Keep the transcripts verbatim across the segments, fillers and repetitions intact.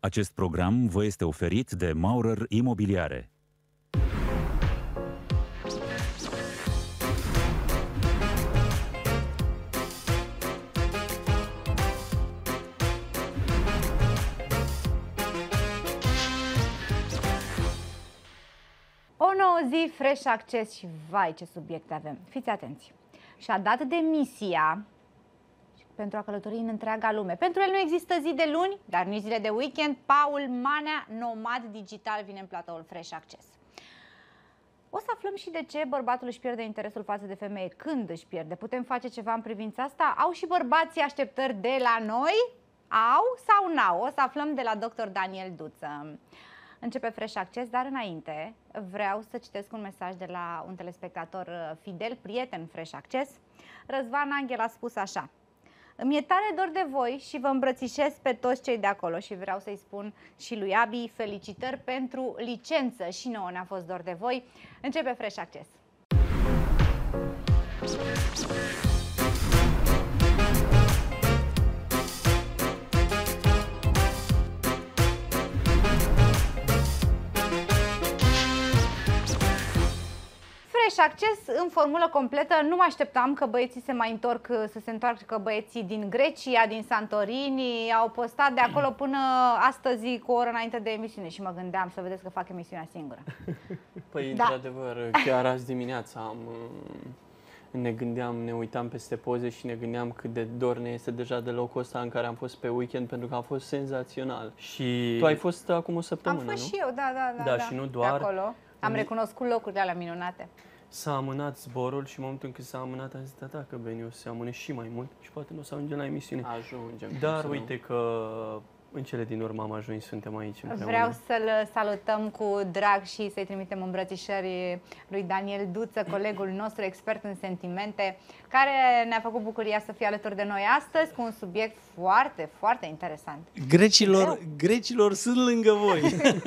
Acest program vă este oferit de Maurer Imobiliare. O nouă zi, fresh acces și vai ce subiecte avem. Fiți atenți! Și-a dat demisia pentru a călători în întreaga lume. Pentru el nu există zi de luni, dar nici zile de weekend. Paul Manea, nomad digital, vine în platoul Fresh Acces. O să aflăm și de ce bărbatul își pierde interesul față de femeie. Când își pierde? Putem face ceva în privința asta? Au și bărbații așteptări de la noi? Au sau n-au? O să aflăm de la doctor Daniel Duță. Începe Fresh Acces, dar înainte vreau să citesc un mesaj de la un telespectator fidel, prieten Fresh Acces. Răzvan Anghel a spus așa: îmi e tare dor de voi și vă îmbrățișez pe toți cei de acolo și vreau să-i spun și lui Abi felicitări pentru licență. Și nouă ne-a fost dor de voi. Începe Fresh Acces. Fresh Acces în formulă completă. Nu mă așteptam că băieții se mai întorc, să se întoarcă băieții din Grecia, din Santorini. Au postat de acolo până astăzi cu o oră înainte de emisiune și mă gândeam să vedeți că fac emisiunea singură. Păi, da. într-adevăr, chiar azi dimineața am, ne gândeam, ne uitam peste poze și ne gândeam cât de dor ne este deja de locul ăsta în care am fost pe weekend, pentru că a fost senzațional. Și tu ai fost acum o săptămână, Am fost nu? și eu, da, da, da. Da, da. și nu doar. De acolo. Am recunoscut locurile alea minunate. S-a amânat zborul și în momentul în când s-a amânat am zis, da, da, că Beni o să se amâne și mai mult și poate nu o să ajungem la emisiune. Ajungem. Dar uite că în cele din urmă am ajuns, suntem aici împreună. Vreau să-l salutăm cu drag și să-i trimitem îmbrățișări lui Daniel Duță, colegul nostru expert în sentimente, care ne-a făcut bucuria să fie alături de noi astăzi cu un subiect foarte, foarte interesant. Grecilor, grecilor sunt lângă voi.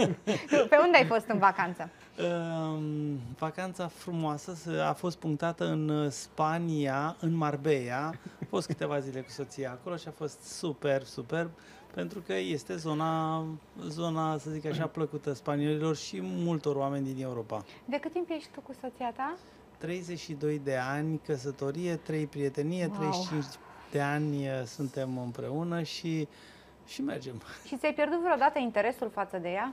Pe unde ai fost în vacanță? Uh, vacanța frumoasă a fost punctată în Spania, în Marbella. A fost câteva zile cu soția acolo și a fost super, super, pentru că este zona, zona, să zic așa, plăcută spaniolilor și multor oameni din Europa. De cât timp ești tu cu soția ta? treizeci și doi de ani, căsătorie, trei prietenie, wow. treizeci și cinci de ani suntem împreună și, și mergem. Și ți-ai pierdut vreodată interesul față de ea?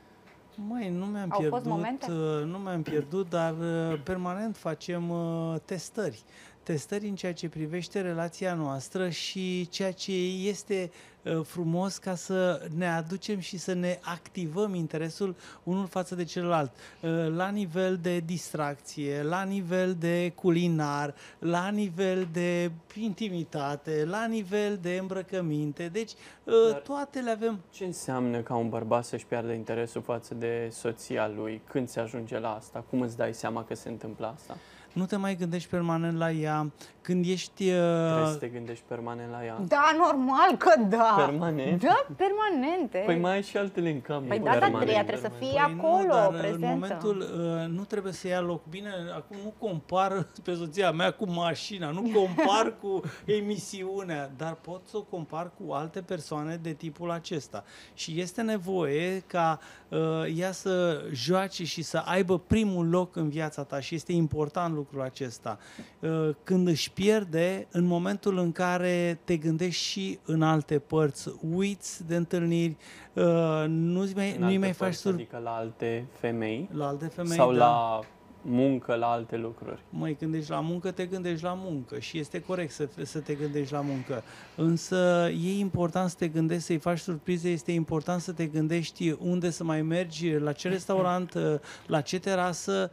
Măi, nu mi-am Au pierdut, fost momente? nu mi-am pierdut, dar permanent facem testări. Testări în ceea ce privește relația noastră și ceea ce este frumos ca să ne aducem și să ne activăm interesul unul față de celălalt. La nivel de distracție, la nivel de culinar, la nivel de intimitate, la nivel de îmbrăcăminte. Deci dar toate le avem. Ce înseamnă ca un bărbat să-și piardă interesul față de soția lui? Când se ajunge la asta? Cum îți dai seama că se întâmplă asta? Nu te mai gândești permanent la ea. Când ești... Uh... Trebuie să te gândești permanent la ea? Da, normal că da. Permanent? Da, permanente. Păi mai ai și altele în cameră. Păi da, dar ea trebuie să fie păi acolo, nu, dar prezentă. În momentul uh, nu trebuie să ia loc. Bine, acum nu compar pe soția mea cu mașina, nu compar cu emisiunea, dar pot să o compar cu alte persoane de tipul acesta. Și este nevoie ca uh, ea să joace și să aibă primul loc în viața ta și este important lucrul acesta. Uh, când își pierde, în momentul în care te gândești și în alte părți, uiți de întâlniri, uh, nu-i mai, nu mai faci sur... Adică la alte femei? La alte femei, sau da. la muncă, la alte lucruri? Măi, când ești la muncă, te gândești la muncă și este corect să, să te gândești la muncă. Însă e important să te gândești, să-i faci surprize, este important să te gândești unde să mai mergi, la ce restaurant, la ce terasă,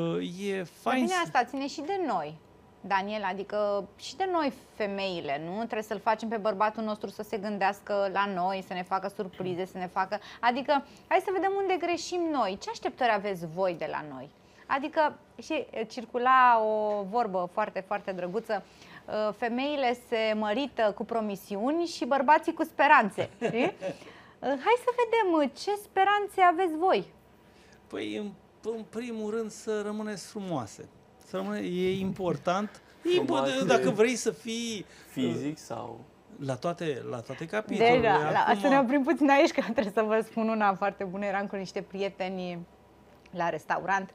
e fain. Bine, asta ține și de noi, Daniel, adică și de noi femeile, nu? Trebuie să-l facem pe bărbatul nostru să se gândească la noi, să ne facă surprize, să ne facă... Adică, hai să vedem unde greșim noi. Ce așteptări aveți voi de la noi? Adică, și circula o vorbă foarte, foarte drăguță, femeile se mărită cu promisiuni și bărbații cu speranțe. Știi? Hai să vedem ce speranțe aveți voi. Păi, în, în primul rând, să rămâneți frumoase. Să rămâne, e important. E important dacă vrei să fii... Fizic sau... La toate, la toate capitolele. Deja, la, Acum... să ne oprim puțin aici, că trebuie să vă spun una foarte bună. Eram cu niște prieteni la restaurant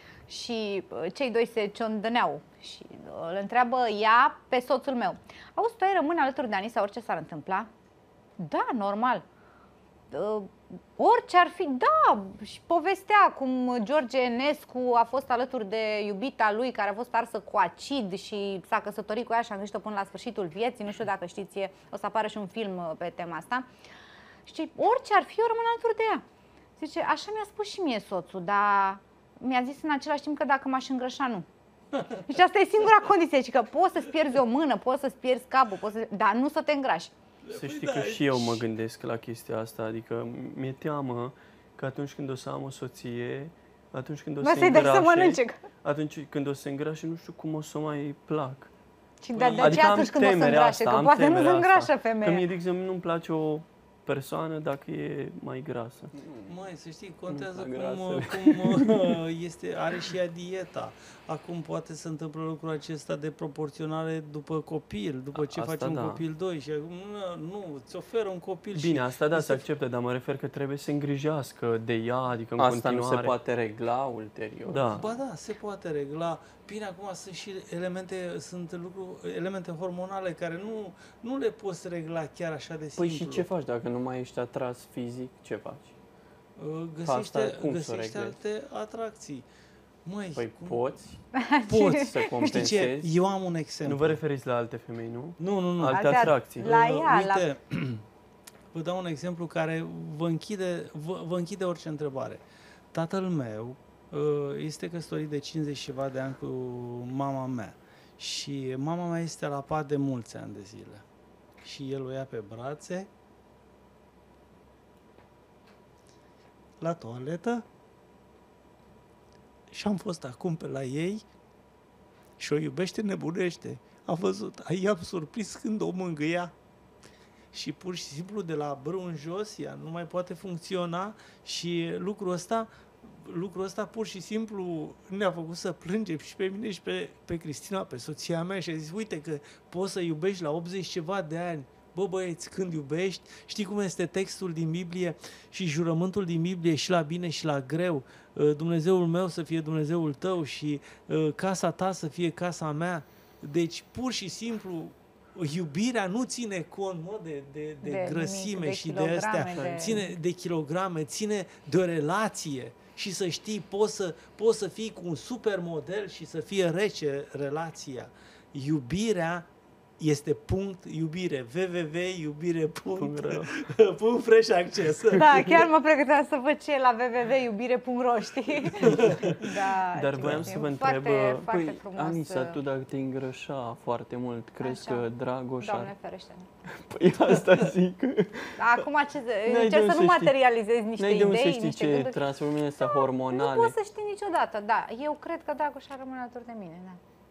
și cei doi se ciondăneau și îl întreabă ea pe soțul meu: auzi, tu ai rămâne alături de Anisa orice s-ar întâmpla? Da, normal. Uh, orice ar fi, da. Și povestea cum George Enescu a fost alături de iubita lui care a fost arsă cu acid și s-a căsătorit cu ea și a îngrijit-o până la sfârșitul vieții. Nu știu dacă știți, o să apară și un film pe tema asta. Și orice ar fi, eu rămân alături de ea. Zice, așa mi-a spus și mie soțul, dar mi-a zis în același timp că dacă m-aș îngrășa, nu. Deci asta e singura condiție, că poți să-ți pierzi o mână, poți să-ți pierzi capul, poți să... dar nu să te îngrași. Să știi că și eu mă gândesc la chestia asta, adică mi-e teamă că atunci când o să am o soție, atunci când o Bă, să să-i dai să îngrașe, mănânce. atunci când o să îngrașe, nu știu cum o să o mai plac. Și de, de Adică aceea am atunci când o să temerea îngrașe, asta, că am poate nu se temerea îngrașă asta. femeia. Că mie, de exemplu, nu-mi place o persoană dacă e mai grasă. Măi, să știi, contează Nu, cum, grasă. cum este, are și ea dieta. Acum poate să întâmplă lucrul acesta de proporționare după copil, după ce Asta faci un da. copil doi și acum nu, nu, îți oferă un copil. Bine, și asta da, este- se acceptă, dar mă refer că trebuie să se îngrijească de ea, adică în Asta continuare. nu se poate regla ulterior. Da. Ba da, se poate regla. Bine, acum sunt și elemente, sunt lucruri, elemente hormonale care nu, nu le poți regla chiar așa de Păi simplu. și ce faci dacă nu mai ești atras fizic? Ce faci? Uh, Asta Găsește, cum să o găsește reglezi? alte atracții. Măi, Păi cum... poți poți. să Știi ce? compensezi? Eu am un exemplu. Nu vă referiți la alte femei, nu? Nu, nu, nu. Alte Alte- atracții. La Uh, ea, la- Uite, vă dau un exemplu care vă închide, vă, vă închide orice întrebare. Tatăl meu uh, este căsătorit de cincizeci și ceva de ani cu mama mea. Și mama mea este la pat de mulți ani de zile. Și el o ia pe brațe la toaletă și am fost acum pe la ei și o iubește nebunește. A văzut, i-am surprins când o mângâia și pur și simplu de la brâu în jos ea nu mai poate funcționa și lucrul ăsta lucrul ăsta pur și simplu ne-a făcut să plângem și pe mine și pe, pe Cristina, pe soția mea și a zis, uite că poți să iubești la optzeci ceva de ani. Bă, băieți, când iubești, știi cum este textul din Biblie și jurământul din Biblie și la bine și la greu. Dumnezeul meu să fie Dumnezeul tău și casa ta să fie casa mea. Deci, pur și simplu, iubirea nu ține cont, mă, de, de, de, De grăsime nimic, de și de kilograme, astea. de- Ține de kilograme, ține de o relație. Și să știi, poți să, poți să fii cu un supermodel și să fie rece relația. Iubirea este punct iubire. www iubire punct fresh acces. Da, chiar mă pregăteam să văd ce e la w w w iubire punct ro, știi? Da, Dar ce voiam chestie. să vă Foarte, întreb, foarte Păi, frumos. Anisa, tu dacă te îngrășa foarte mult, crezi Așa. că Dragoș Doamne ar... ferește. Păi asta zic. Acum ce, N-ai de încerc unde să nu să știi. materializezi niște N-ai de unde să idei, știi niște ce gânduri. transformările astea Nu hormonale. poți să știi niciodată, da. Eu cred că Dragoș ar rămâne alături de mine, da.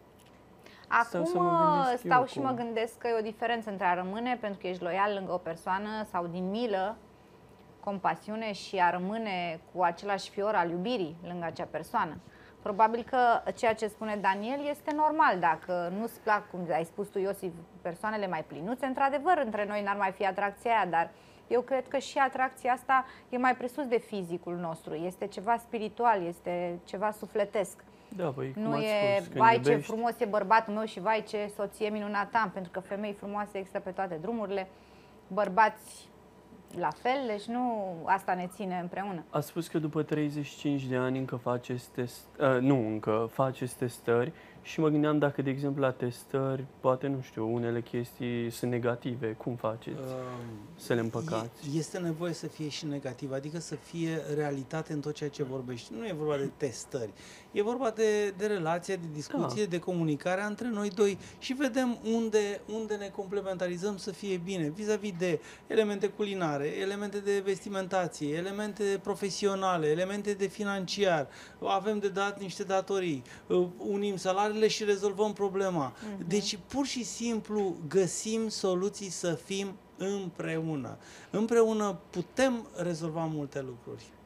Stau Acum să mă gândesc stau eu și cum. mă gândesc că e o diferență între a rămâne pentru că ești loial lângă o persoană sau din milă, compasiune și a rămâne cu același fior al iubirii lângă acea persoană. Probabil că ceea ce spune Daniel este normal. Dacă nu-ți plac, cum ai spus tu, Iosif, persoanele mai plinuțe, într-adevăr, între noi n-ar mai fi atracția aia, dar eu cred că și atracția asta e mai presus de fizicul nostru. Este ceva spiritual, este ceva sufletesc. Da, păi, cum Nu ați e, spus, când vai ce iubești, frumos e bărbatul meu și vai ce soție minunată am, pentru că femei frumoase există pe toate drumurile, bărbați la fel, deci nu asta ne ține împreună. A spus că după treizeci și cinci de ani încă faceți test, uh, nu, încă faceți testări și mă gândeam dacă, de exemplu, la testări, poate, nu știu, unele chestii sunt negative. Cum faceți să le împăcați? E- Este nevoie să fie și negativ, adică să fie realitate în tot ceea ce vorbești. Nu e vorba de testări, e vorba de, de relație, de discuție, Da. de comunicare între noi doi și vedem unde, unde ne complementarizăm să fie bine, vis-a-vis de elemente culinare, elemente de vestimentație, elemente profesionale, elemente de financiar, avem de dat niște datorii, unim salariile și rezolvăm problema. Mhm. Deci pur și simplu găsim soluții să fim împreună. Împreună putem rezolva multe lucruri.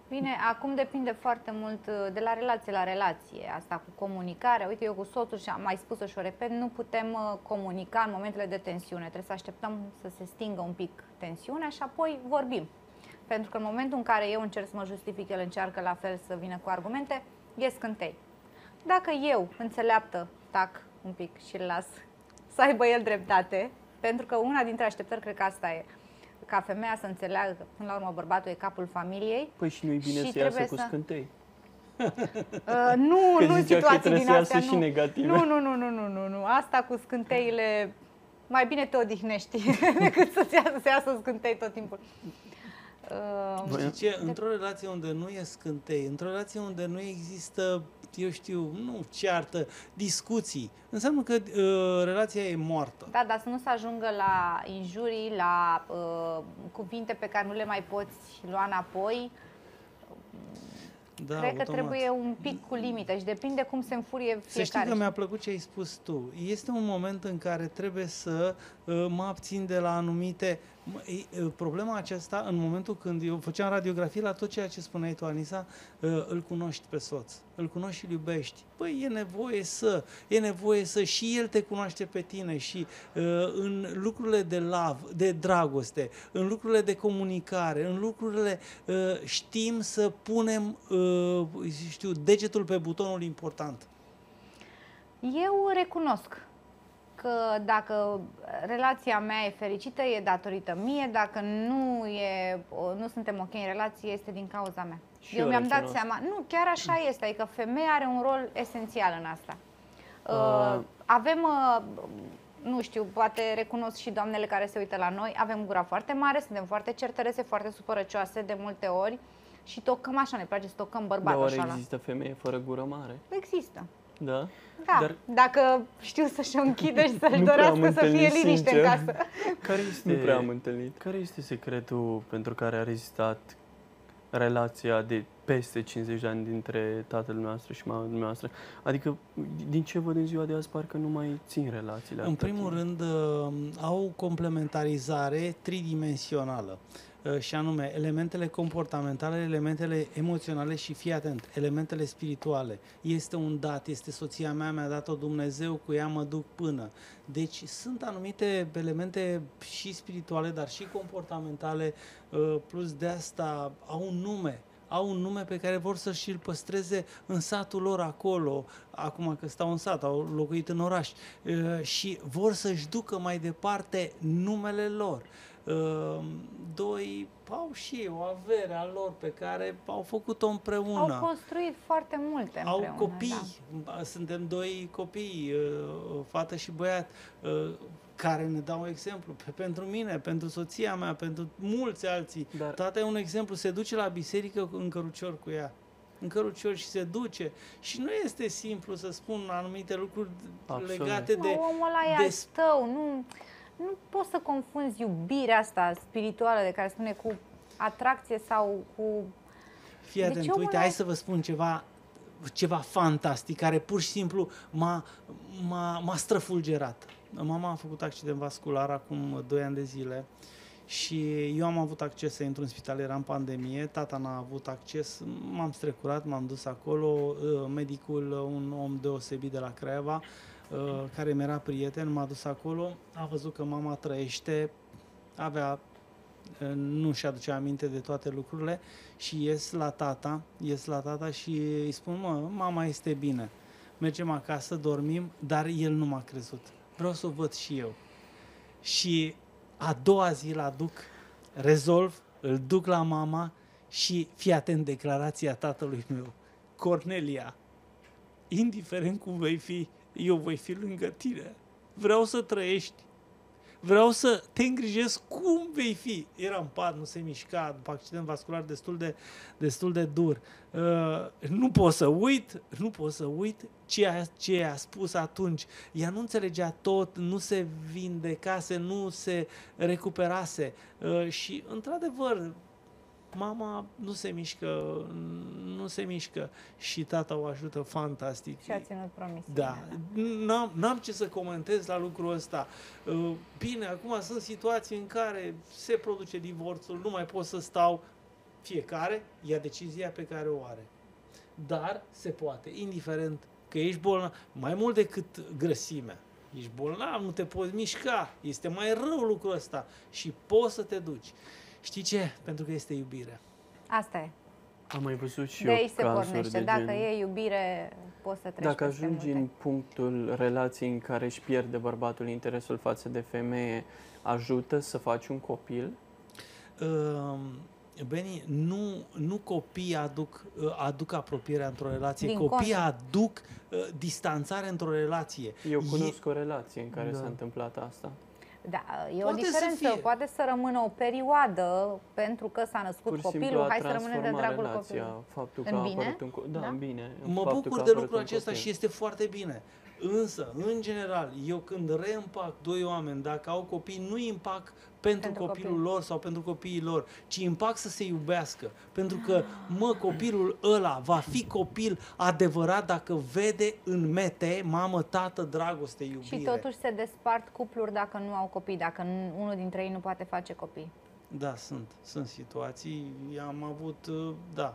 Bine, acum depinde foarte mult uh, de la relație la relație, asta cu comunicarea. Uite, eu cu soțul, și am mai spus-o și o repet, nu putem uh, comunica în momentele de tensiune. Trebuie să așteptăm să se stingă un pic tensiunea și apoi vorbim. Pentru că în momentul în care eu încerc să mă justific, el încearcă la fel să vină cu argumente, e scântei. Dacă eu, înțeleaptă, tac un pic și îl las să aibă el dreptate, pentru că una dintre așteptări, cred că asta e, ca femeia să înțeleagă că, până la urmă, bărbatul e capul familiei. Păi și nu-i bine Și să iasă trebuie cu să- scântei. Uh, nu, Că nu zicea că situații trebuie din să astea, iasă și nu. negative. Nu, nu, nu, nu, nu, nu, nu. Asta cu scânteile, mai bine te odihnești decât să-ți iasă, să iasă scântei tot timpul. Uh, Știi ce? Într-o relație unde nu e scântei, într-o relație unde nu există, eu știu, nu ceartă, discuții, înseamnă că uh, relația e moartă. Da, dar să nu se ajungă la injurii, la uh, cuvinte pe care nu le mai poți lua înapoi. Da, Cred că automat. trebuie un pic cu limită și depinde cum se înfurie fiecare. Să știi că mi-a plăcut ce ai spus tu. Este un moment în care trebuie să uh, mă abțin de la anumite... mă, e, uh, problema aceasta, în momentul când eu făceam radiografie la tot ceea ce spuneai tu, Anisa, uh, îl cunoști pe soț, îl cunoști și îl iubești. Păi e nevoie să, e nevoie să și el te cunoaște pe tine și uh, în lucrurile de love, de dragoste, în lucrurile de comunicare, în lucrurile uh, știm să punem, uh, știu, degetul pe butonul important. Eu recunosc că dacă relația mea e fericită, e datorită mie, dacă nu, e, nu suntem ok în relație, este din cauza mea. Și eu eu mi-am dat recunosc. seama, nu, chiar așa este, adică femeia are un rol esențial în asta. Uh. Uh, avem, uh, nu știu, poate recunosc și doamnele care se uită la noi, avem gura foarte mare, suntem foarte certărețe, foarte supărăcioase de multe ori și tocăm așa, ne place să tocăm Dar bărbatul oare așa. la- există femeie fără gură mare? Există. Da? Da, Dar dacă știu să-și o închidă și să-și Nu prea am dorească să fie întâlnit, liniște în sincer. casă. care este... Nu prea am întâlnit. Care este secretul pentru care a rezistat relația de peste cincizeci de ani dintre tatăl noastră și mama noastră? Adică, din ce văd în ziua de azi, parcă nu mai țin relațiile. În atâta primul timp. rând, uh, au complementarizare tridimensională, uh, și anume elementele comportamentale, elementele emoționale și, fii atent, elementele spirituale. Este un dat, este soția mea, mi-a dat-o Dumnezeu, cu ea mă duc până. Deci sunt anumite elemente și spirituale, dar și comportamentale, uh, plus de asta au un nume. Au un nume pe care vor să și-l păstreze în satul lor acolo, acum că stau în sat, au locuit în oraș, uh, și vor să-și ducă mai departe numele lor. Uh, Doi, au și ei o avere a lor pe care au făcut-o împreună. Au construit foarte multe Au împreună. copii, Da. suntem doi copii, uh, fată și băiat, uh, care ne dau exemplu. Pe- Pentru mine, pentru soția mea, pentru mulți alții. Dar- Tata e un exemplu, se duce la biserică în cărucior cu ea. În cărucior și se duce. Și nu este simplu să spun anumite lucruri Absolut. legate Mă, de... omul ăla e de al tău, nu, nu poți să confunzi iubirea asta spirituală de care spune cu atracție sau cu... Fii Deci atent, omul uite, ăla- hai să vă spun ceva, ceva fantastic, care pur și simplu m-a, m-a, m-a străfulgerat. Mama a făcut accident vascular acum doi ani de zile și eu am avut acces să intru în spital, era în pandemie, tata n-a avut acces, m-am strecurat, m-am dus acolo, uh, medicul, un om deosebit de la Craiova, uh, care mi-era prieten, m-a dus acolo, a văzut că mama trăiește, avea nu și aducea aminte de toate lucrurile și ies la tata, ies la tata și îi spun, mă, mama este bine, mergem acasă, dormim, dar el nu m-a crezut. Vreau să o văd și eu. Și a doua zi îl aduc, rezolv, îl duc la mama și fii atent declarația tatălui meu. Cornelia, indiferent cum vei fi, eu voi fi lângă tine. Vreau să trăiești. Vreau să te îngrijesc cum vei fi. Era în pat, nu se mișca, după accident vascular destul de, destul de dur. Uh, nu pot să uit, nu pot să uit ce a, ce a spus atunci. Ea nu înțelegea tot, nu se vindecase, nu se recuperase. Uh, și, într-adevăr, mama nu se mișcă, nu se mișcă și tata o ajută fantastic. Și a ținut promisiunea. Da, n-am, n-am ce să comentez la lucrul ăsta. Uh, Bine, acum sunt situații în care se produce divorțul, nu mai pot să stau. fiecare ia decizia pe care o are. Dar se poate, indiferent că ești bolnav, mai mult decât grăsimea. Ești bolnav, nu te poți mișca, este mai rău lucrul ăsta și poți să te duci. Știi ce? Pentru că este iubire. Asta e. Am mai văzut și De eu aici se cazuri pornește. de Dacă gen. e iubire, poți să treci Dacă peste ajungi multe. în punctul relației în care își pierde bărbatul interesul față de femeie, ajută să faci un copil? Uh, Beni, nu, nu copiii aduc, uh, aduc apropierea într-o relație, Din copiii contră. aduc uh, distanțare într-o relație. Eu E- cunosc o relație în care Da. s-a întâmplat asta. Da, e o Poate să diferență. fie. Poate să rămână o perioadă pentru că s-a născut Pur și simplu copilul. a Hai să rămânem de transformat dragul relația, copilului. faptul că În a bine? apărut un copil. Da, Da? în bine. Mă Faptul bucur că a de apărut lucrul un acesta copil. și este foarte bine. Însă, în general, eu când reîmpac doi oameni, dacă au copii, nu îi împac pentru, Pentru copilul copil. lor sau pentru copiii lor, ci îi împac să se iubească. Pentru că, mă, copilul ăla va fi copil adevărat dacă vede în mete, mamă, tată, dragoste, iubire. Și totuși se despart cupluri dacă nu au copii, dacă nu- unul dintre ei nu poate face copii. Da, sunt. Sunt situații, am avut, uh, da,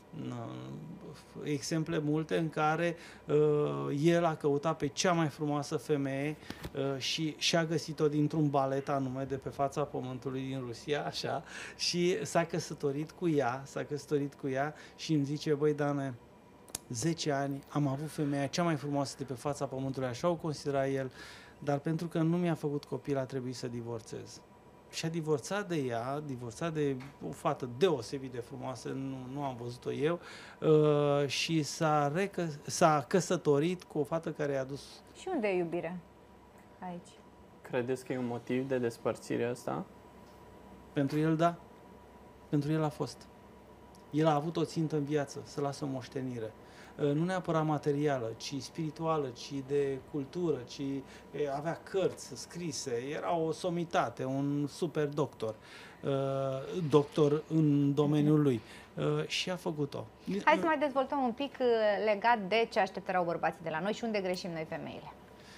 n- exemple multe în care uh, el a căutat pe cea mai frumoasă femeie uh, și și-a găsit-o dintr-un balet anume de pe fața pământului din Rusia, așa, și s-a căsătorit cu ea, s-a căsătorit cu ea și îmi zice, băi, Dane, zece ani am avut femeia cea mai frumoasă de pe fața pământului, așa o considera el, dar pentru că nu mi-a făcut copil a trebuit să divorțez. Și a divorțat de ea, divorțat de o fată deosebit de frumoasă, nu, nu am văzut-o eu, uh, și s-a, recă, s-a căsătorit cu o fată care i-a dus. Și unde e iubire aici? Credeți că e un motiv de despărțire asta? Pentru el, da. Pentru el a fost. El a avut o țintă în viață, să lasă o moștenire. Uh, Nu neapărat materială, ci spirituală, ci de cultură, ci e, avea cărți scrise, era o somitate, un super doctor, uh, doctor în domeniul lui, uh, și a făcut-o. Hai să mai dezvoltăm un pic uh, legat de ce așteptau bărbații de la noi și unde greșim noi femeile.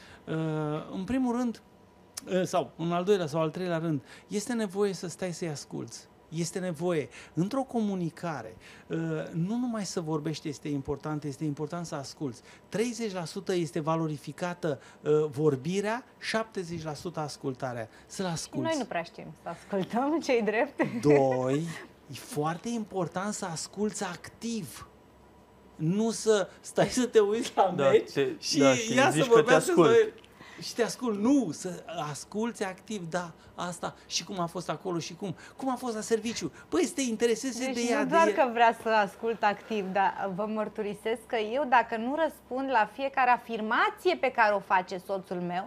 Uh, În primul rând, uh, sau în al doilea sau al treilea rând, este nevoie să stai să-i asculți. Este nevoie, într-o comunicare, uh, nu numai să vorbești este important, este important să asculți. treizeci la sută este valorificată uh, vorbirea, șaptezeci la sută ascultarea. Să-l Și asculți. noi nu prea știm să ascultăm ce-i drept. Doi, e foarte important să asculți activ. Nu să stai să te uiți la Da, meci te- și da, și ia zici să că te vorbească ascult. să... Și te ascult. Nu, să asculți activ, da, asta. Și cum a fost acolo și cum. Cum a fost la serviciu. Păi să te intereseze Deci de ea, nu de doar ea. că vrea să ascult activ, dar vă mărturisesc că eu, dacă nu răspund la fiecare afirmație pe care o face soțul meu,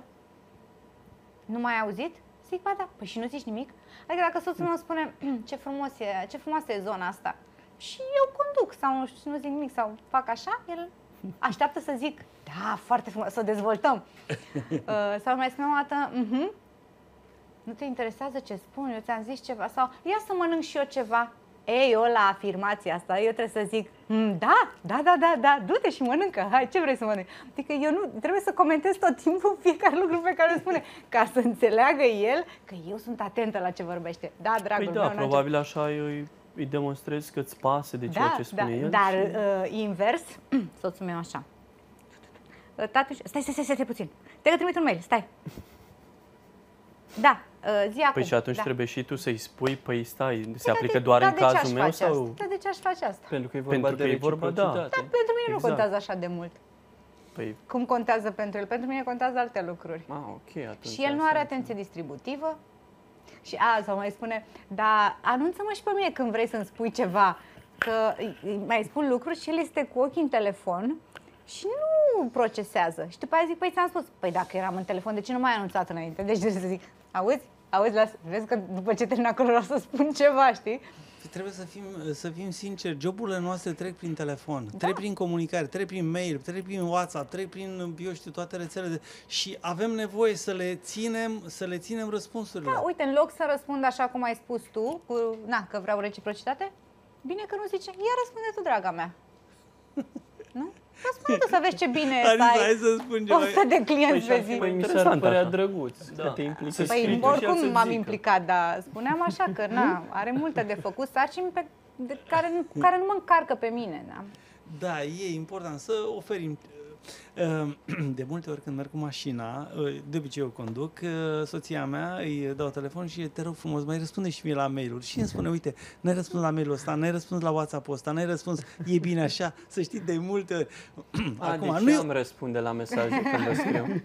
nu mai ai auzit? Zic, ba da. Păi și nu zici nimic? Adică dacă soțul meu spune, ce frumos e, ce frumoasă e zona asta, și eu conduc sau nu știu, nu zic nimic sau fac așa, el așteaptă să zic, da, foarte frumos, să o dezvoltăm. uh, sau mai spune o dată, mhm, nu te interesează ce spun, eu ți-am zis ceva, sau ia să mănânc și eu ceva. Ei, eu la afirmația asta, eu trebuie să zic, "Mm, da, da, da, da, da, du-te și mănâncă, hai, ce vrei să mănânci?" Adică eu nu, trebuie să comentez tot timpul fiecare lucru pe care îl spune, ca să înțeleagă el că eu sunt atentă la ce vorbește. Da, dragul Păi da, meu, n-a probabil așa îi, îi demonstrezi că îți pasă de ceea da, ce spune da, el. dar și... uh, invers, soțul meu așa. Uh, Tati, stai, stai, stai, stai puțin. Te că trimit un mail, stai. Da, uh, zi acum. Păi și atunci da. trebuie și tu să-i spui, păi stai, se Păi, aplică dar de- doar dar în de ce aș cazul meu face sau... Asta? Dar de ce aș face asta? Pentru că e Vorba Pentru de că e vorba, da. reciprocitate. Dar pentru mine nu Exact. contează așa de mult. Păi, Cum contează pentru el? Pentru mine contează alte lucruri. a, ok, atunci... Și el nu asta are înțeleg. atenție distributivă. Și a, sau mai spune, dar anunță-mă și pe mine când vrei să-mi spui ceva. Că îi- îi mai spun lucruri și el este cu ochii în telefon și nu procesează. Și după aia zic, păi ți-am spus, păi dacă eram în telefon, de ce nu m-ai anunțat înainte? Deci trebuie să zic, auzi, auzi, las, vezi că după ce termin acolo vreau să spun ceva, știi? Trebuie să fim, să fim sinceri, joburile noastre trec prin telefon, da. trec prin comunicare, trec prin mail, trec prin WhatsApp, trec prin, eu știu, toate rețelele de... și avem nevoie să le ținem, să le ținem răspunsurile. Da, uite, în loc să răspund așa cum ai spus tu, cu, na, că vreau reciprocitate, bine că nu zice, ia răspunde tu, draga mea. Nu? Răspunde tu să vezi ce bine Hai, să ai hai să spun ceva. o sută de Păi clienți și pe ar zi. fi mai Păi mi s-ar interesant părea așa. drăguț Da. că te implici. Să Păi scrii tu și ea oricum să m-am zică. implicat, dar spuneam așa că na, are multe de făcut, sarcini pe de care, nu- care nu mă încarcă pe mine. Da? Da, e important să oferim. De multe ori când merg cu mașina, de obicei eu conduc, soția mea îi dau telefon și te rog frumos, mai răspunde și mie la mail-uri. Și îmi spune, uite, n-ai răspuns la mail-ul ăsta, n-ai răspuns la WhatsApp-ul ăsta, n-ai răspuns, e bine așa, să știi de multe ori. A, Acum, deci nu eu îmi răspunde la mesaje când le scriu.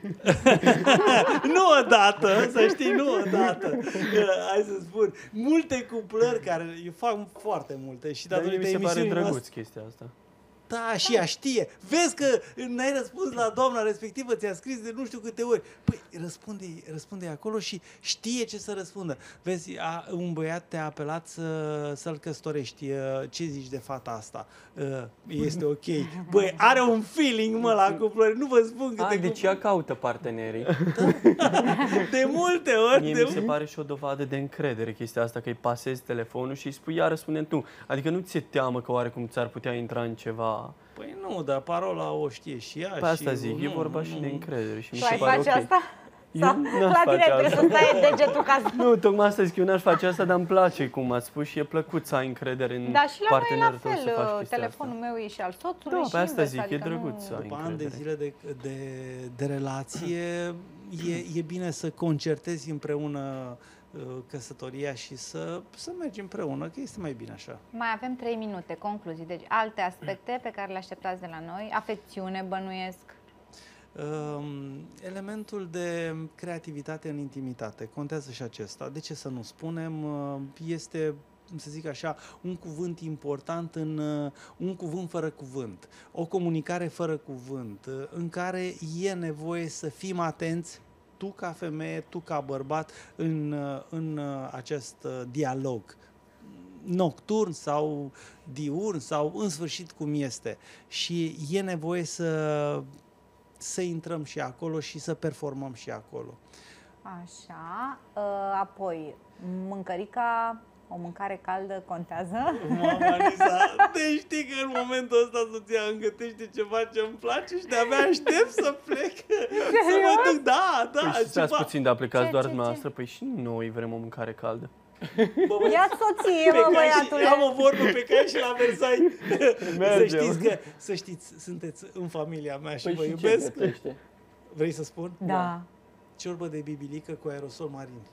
nu odată, să știi, nu odată. Hai să spun, multe cuplări care eu fac foarte multe și Dar mie mi se pare drăguț chestia asta. Da, și ea știe. Vezi că n-ai răspuns la doamna respectivă, ți-a scris de nu știu câte ori. Păi, răspunde, răspunde acolo și știe ce să răspundă. Vezi, a, un băiat te-a apelat să, să-l căsătorești. Ce zici de fata asta? Este ok. Băi, are un feeling, mă, la cuplări. Nu vă spun câte A, deci cuplări. ea caută partenerii. De multe ori. Mie de mi se pare și o dovadă de încredere chestia asta, că îi pasezi telefonul și îi spui, ia răspunde tu. Adică nu ți-e teamă că oarecum ți-ar putea intra în ceva. Păi nu, dar parola o știe și ea. Pe asta și zic, nu, e vorba nu, și nu. de încredere. Și mi Tu se ai pare face ok. asta? Eu Sau n-aș la face tine trebuie asta. să stai degetul ca să... Nu, tocmai asta zic, eu n-aș face asta, dar îmi place cum ați spus și e plăcut să ai încredere în Da, și la noi partenerul la tău să fel, faci chestia telefonul asta. meu e și al soțului Da, și pe asta invers, zic, e adică drăguț nu- să ai După ani de încredere. zile de, de, de relație, e, e bine să concertezi împreună uh, căsătoria și să, să mergi împreună, că este mai bine așa. Mai avem trei minute, concluzii. Deci alte aspecte pe care le așteptați de la noi, afecțiune, bănuiesc. Um, elementul de creativitate în intimitate, contează și acesta. De ce să nu spunem? Uh, Este, să zic așa, un cuvânt important în uh, un cuvânt fără cuvânt, o comunicare fără cuvânt, uh, în care e nevoie să fim atenți, tu ca femeie, tu ca bărbat, în, uh, în uh, acest uh, dialog nocturn sau diurn sau în sfârșit cum este. Și e nevoie să să intrăm și acolo și să performăm și acolo. Așa, uh, apoi, mâncărica, o mâncare caldă contează? Mama Lisa, deci știi că în momentul ăsta soția îmi gătește ceva ce îmi place și de-abia aștept să plec. Să mă duc, da, da. Păi și stați ceva. puțin, dar plecați Ce, doar ce, dumneavoastră, păi și noi vrem o mâncare caldă. Bă, bă, Ia soție, pe mă, cai și, băiatule! am o vorbă pe care și la Versailles. Să Mergem. știți că, să știți, sunteți în familia mea și Păi vă și ce iubesc. gătește? Vrei să spun? Da. Ciorbă de bibilică cu aerosol marin.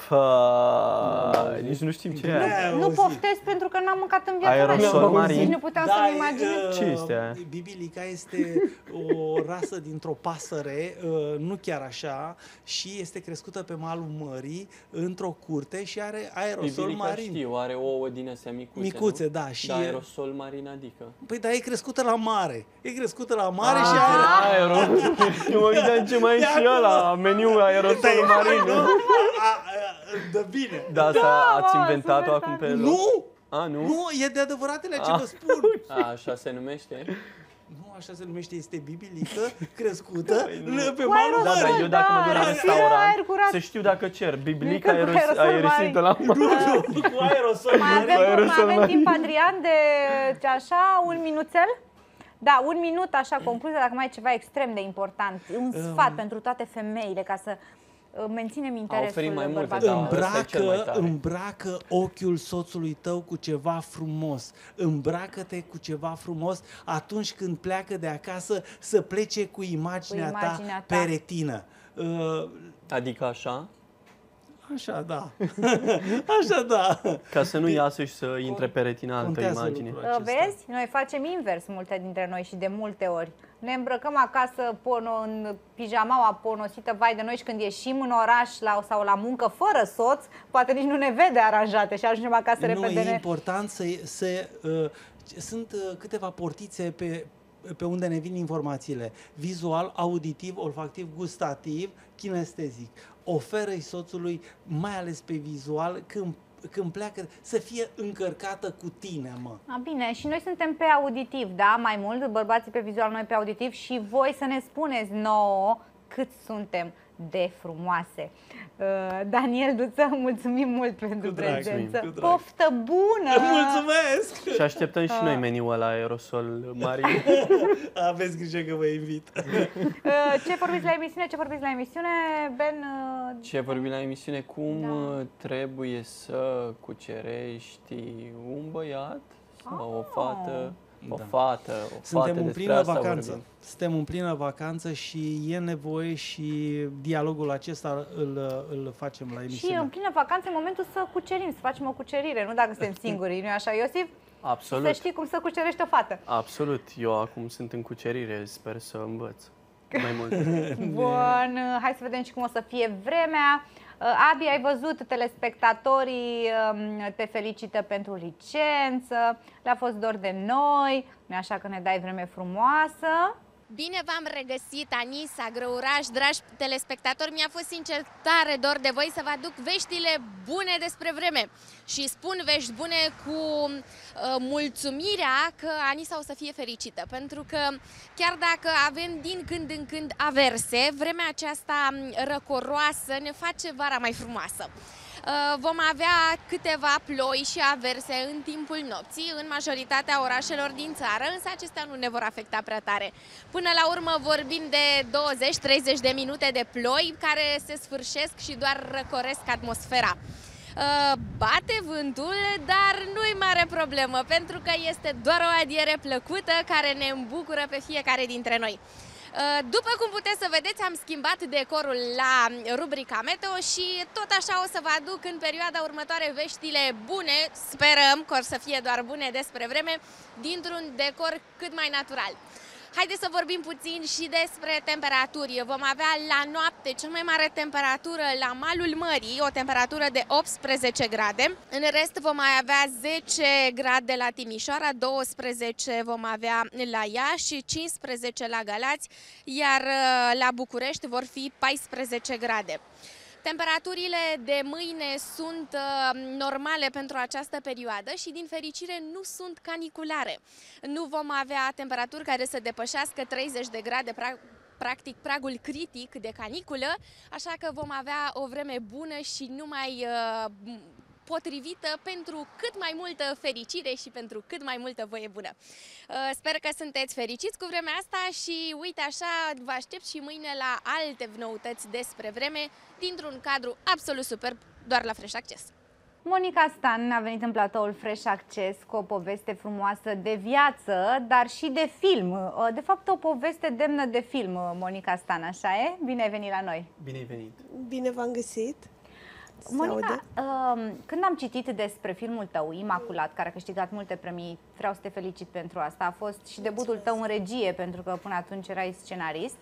Fă, nici nu știm ce e. Ne-ai Nu auzit. poftesc pentru că n-am mâncat în viața Aerosol mea. marin. Nici nu puteam să-mi imaginez. uh, Ce este aia? Bibilica este o rasă dintr-o pasăre, uh, nu chiar așa, și este crescută pe malul mării, într-o curte și are aerosol Bibilica marin. știu, are ouă din astea micuțe, Micuțe, nu? da, și- Da, aerosol marin adică. Păi da, e crescută la mare. E crescută la mare Ah, și are... aerosol. Eu mă gândeam ce mai e De și acolo. ăla, meniul aerosol marin. Nu? nu? A, a, Dă bine. Da, asta ați mă, inventat-o super acum pe tare. loc? Nu! A, nu? Nu, e de adevăratele ce Ah. vă spun. A, așa se numește? Nu, așa se numește, este bibilică crescută Păi nu. pe malul Da, mării. da, eu dacă mă duc la Da, respiră aer restaurant, curat. să știu dacă cer biblica Cu aeros- aerosol aerisită la mare. Nu, cu aerosol Mai marin. avem, aerosol mai avem marin. timp, Adrian, de ce așa, un minuțel? Da, un minut, așa, concluzia, dacă mai e ceva extrem de important, un sfat pentru toate femeile, ca să uh, menținem interesul oferit mai multe, bărbaților. da. ăsta e cel mai Îmbracă, tare. îmbracă ochiul soțului tău cu ceva frumos. Îmbracă-te cu ceva frumos atunci când pleacă de acasă, să plece cu imaginea, Cu imaginea ta ta. pe retină. Uh, Adică așa, Așa, da. Așa, da. ca să nu iasă și să intre pe retina altă Contează imagine. lucrul Uh, acesta. Vezi? Noi facem invers multe dintre noi și de multe ori. Ne îmbrăcăm acasă pono, în pijamaua ponosită, vai de noi, și când ieșim în oraș la, sau la muncă fără soț, poate nici nu ne vede aranjate și ajungem acasă Nu, repede. e Ne... important să... să uh, sunt uh, câteva portițe pe, pe unde ne vin informațiile. Vizual, auditiv, olfactiv, gustativ, kinestezic. Oferă-i soțului, mai ales pe vizual, când, când pleacă, să fie încărcată cu tine, mă. A, bine, și noi suntem pe auditiv, da? Mai mult, bărbații pe vizual, noi pe auditiv, și voi să ne spuneți nouă cât suntem de frumoase. Uh, Daniel Duță, mulțumim mult pentru Cu drag, prezență. cu drag. Poftă bună! Mulțumesc! Și așteptăm și noi meniul la aerosol, Mari. Aveți grijă că vă invit. Uh, ce vorbiți la emisiune? Ce vorbiți la emisiune, Ben? Uh, Ce vorbim la emisiune? Cum Da. uh, trebuie să cucerești un băiat sau o Ah. fată? O Da. fată, o Suntem fată, în despre plină asta vacanță. vorbim. Suntem în plină vacanță și e nevoie și dialogul acesta îl, îl facem la și emisiune. în plină vacanță, în momentul să cucerim, să facem o cucerire, nu dacă suntem singuri, nu-i așa, Iosif? Absolut. Să știi cum să cucerești o fată. Absolut. Eu acum sunt în cucerire, sper să învăț mai mult. Bun, hai să vedem și cum o să fie vremea. Abi, ai văzut, telespectatorii um, te felicită pentru licență, le-a fost dor de noi, nu așa că ne dai vreme frumoasă. Bine v-am regăsit, Anisa, Grăuraș, dragi telespectatori, mi-a fost sincer tare dor de voi să vă aduc veștile bune despre vreme. Și spun vești bune cu uh, mulțumirea că Anisa o să fie fericită, pentru că chiar dacă avem din când în când averse, vremea aceasta răcoroasă ne face vara mai frumoasă. Vom avea câteva ploi și averse în timpul nopții în majoritatea orașelor din țară, însă acestea nu ne vor afecta prea tare. Până la urmă vorbim de douăzeci treizeci de minute de ploi care se sfârșesc și doar răcoresc atmosfera. Bate vântul, dar nu-i mare problemă, pentru că este doar o adiere plăcută care ne îmbucură pe fiecare dintre noi. După cum puteți să vedeți, am schimbat decorul la rubrica Meteo și tot așa o să vă aduc în perioada următoare veștile bune, sperăm că or să fie doar bune despre vreme, dintr-un decor cât mai natural. Haideți să vorbim puțin și despre temperaturi. Vom avea la noapte cea mai mare temperatură la malul mării, o temperatură de optsprezece grade. În rest vom mai avea zece grade la Timișoara, douăsprezece vom avea la Iași, cincisprezece la Galați, iar la București vor fi paisprezece grade. Temperaturile de mâine sunt uh, normale pentru această perioadă și din fericire nu sunt caniculare. Nu vom avea temperaturi care să depășească treizeci de grade, pra practic pragul critic de caniculă, așa că vom avea o vreme bună și numai uh, potrivită pentru cât mai multă fericire și pentru cât mai multă voie bună. Sper că sunteți fericiți cu vremea asta și uite așa, vă aștept și mâine la alte noutăți despre vreme dintr-un cadru absolut superb, doar la Fresh Access. Monica Stan a venit în platoul Fresh Access cu o poveste frumoasă de viață, dar și de film. De fapt, o poveste demnă de film, Monica Stan, așa e? Bine ai venit la noi! Bine ai venit! Bine v-am găsit! Monica, uh, când am citit despre filmul tău, Imaculat, care a câștigat multe premii, vreau să te felicit pentru asta, a fost și debutul tău în regie, pentru că până atunci erai scenarist.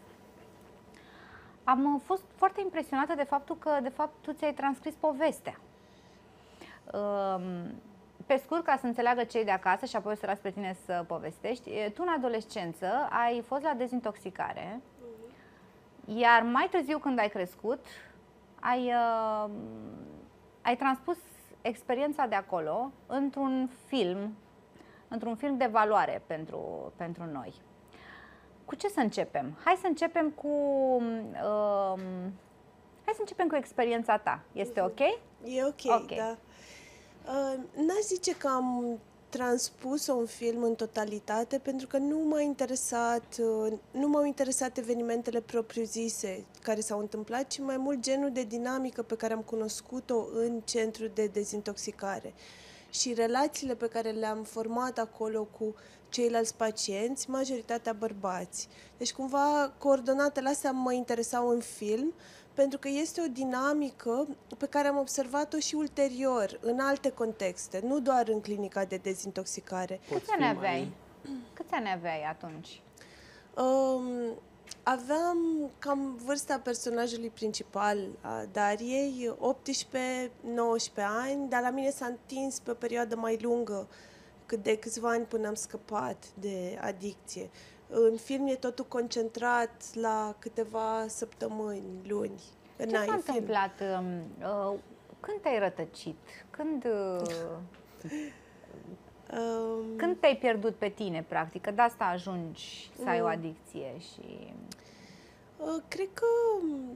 Am fost foarte impresionată de faptul că, de fapt, tu ți-ai transcris povestea. Uh, pe scurt, ca să înțeleagă cei de acasă și apoi o să las pe tine să povestești, tu în adolescență ai fost la dezintoxicare, iar mai târziu când ai crescut, ai, uh, ai transpus experiența de acolo într-un film, într-un film de valoare pentru, pentru noi. Cu ce să începem? Hai să începem cu, uh, hai să începem cu experiența ta. Este ok? E ok, Ok. da. Uh, n-aș zice că am transpus un film în totalitate, pentru că nu m-a interesat, uh, nu m-au interesat evenimentele propriu-zise care s-au întâmplat, ci mai mult genul de dinamică pe care am cunoscut-o în centru de dezintoxicare. Și relațiile pe care le-am format acolo cu ceilalți pacienți, majoritatea bărbați. Deci cumva coordonatele astea mă interesau în film, pentru că este o dinamică pe care am observat-o și ulterior, în alte contexte, nu doar în clinica de dezintoxicare. Câți ani aveai? Câți ani aveai atunci? Um, aveam cam vârsta personajului principal a Dariei, optsprezece nouăsprezece ani, dar la mine s-a întins pe o perioadă mai lungă, cât de câțiva ani până am scăpat de adicție. În film e totul concentrat la câteva săptămâni, luni. Ce s-a întâmplat? Uh, când te-ai rătăcit? Când, uh, um, când te-ai pierdut pe tine, practic? Că de asta ajungi să ai o adicție și... Uh, cred că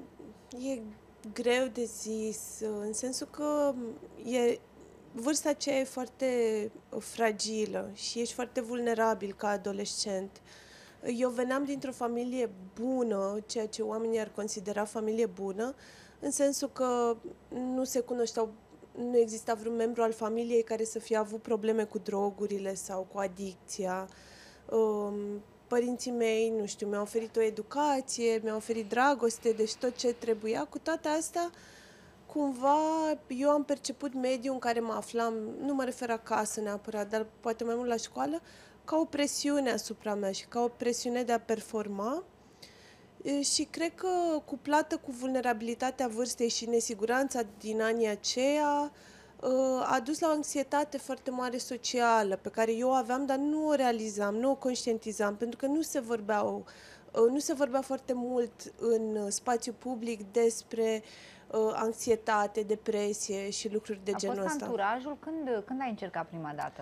E greu de zis, în sensul că e, vârsta aceea e foarte fragilă și ești foarte vulnerabil ca adolescent. Eu veneam dintr-o familie bună, ceea ce oamenii ar considera familie bună, în sensul că nu se cunoșteau, nu exista vreun membru al familiei care să fie avut probleme cu drogurile sau cu adicția. Părinții mei, nu știu, mi-au oferit o educație, mi-au oferit dragoste, deci tot ce trebuia. Cu toate astea, cumva, eu am perceput mediul în care mă aflam, nu mă refer acasă neapărat, dar poate mai mult la școală, ca o presiune asupra mea și ca o presiune de a performa. Și cred că, cuplată cu vulnerabilitatea vârstei și nesiguranța din anii aceia, a dus la o anxietate foarte mare socială, pe care eu o aveam, dar nu o realizam, nu o conștientizam, pentru că nu se vorbeau, nu se vorbea foarte mult în spațiu public despre anxietate, depresie și lucruri de a genul ăsta. A fost anturajul? Când, când ai încercat prima dată?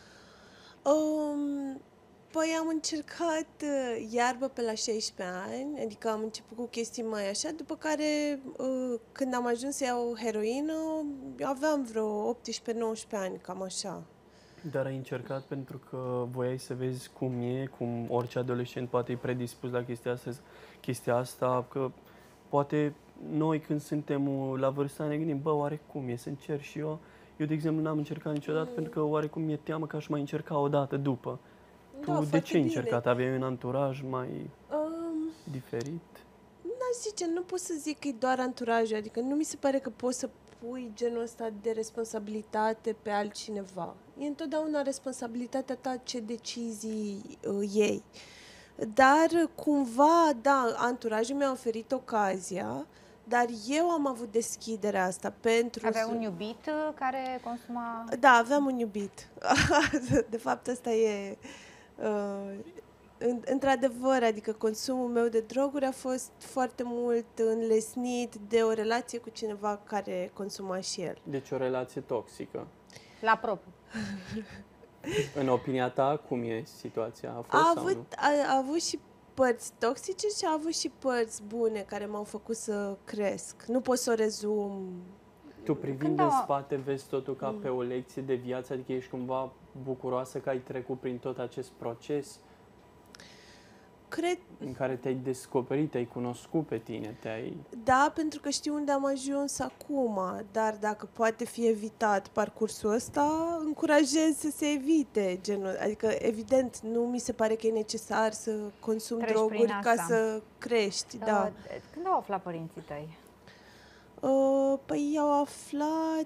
Um, Păi am încercat uh, iarbă pe la șaisprezece ani, adică am început cu chestii mai așa, după care uh, când am ajuns să iau heroină, aveam vreo optsprezece nouăsprezece ani, cam așa. Dar ai încercat pentru că voiai să vezi cum e, cum orice adolescent poate e predispus la chestia asta, chestia asta, că poate noi când suntem la vârsta ne gândim, bă, oare cum e să încerc și eu? Eu, de exemplu, n-am încercat niciodată mm. pentru că oarecum mi-e teamă că aș mai încerca o dată după. Da, tu de ce ai bine. încercat? Aveai un anturaj mai um, diferit? N-aș zice, nu pot să zic că e doar anturajul, adică nu mi se pare că poți să pui genul ăsta de responsabilitate pe altcineva. E întotdeauna responsabilitatea ta ce decizii uh, iei. Dar cumva, da, anturajul mi-a oferit ocazia, dar eu am avut deschiderea asta pentru... Aveai un iubit care consuma... Da, aveam un iubit. De fapt, asta e... Uh, într-adevăr, adică consumul meu de droguri a fost foarte mult înlesnit de o relație cu cineva care consuma și el. Deci o relație toxică. La propriu. În opinia ta, cum e situația? A fost A sau avut, nu? a, a avut și părți toxice și a avut și părți bune care m-au făcut să cresc. Nu pot să o rezum. Tu privind Când în au- spate, vezi totul ca pe o lecție de viață? Adică ești cumva bucuroasă că ai trecut prin tot acest proces Cred, în care te-ai descoperit, te-ai cunoscut pe tine, te-ai... da, pentru că știu unde am ajuns acum, dar dacă poate fi evitat parcursul ăsta, încurajez să se evite genul. Adică, evident, nu mi se pare că e necesar să consum Treci droguri prin ca asta. să crești, da. Uh, Când au aflat părinții tăi? Uh, păi au aflat,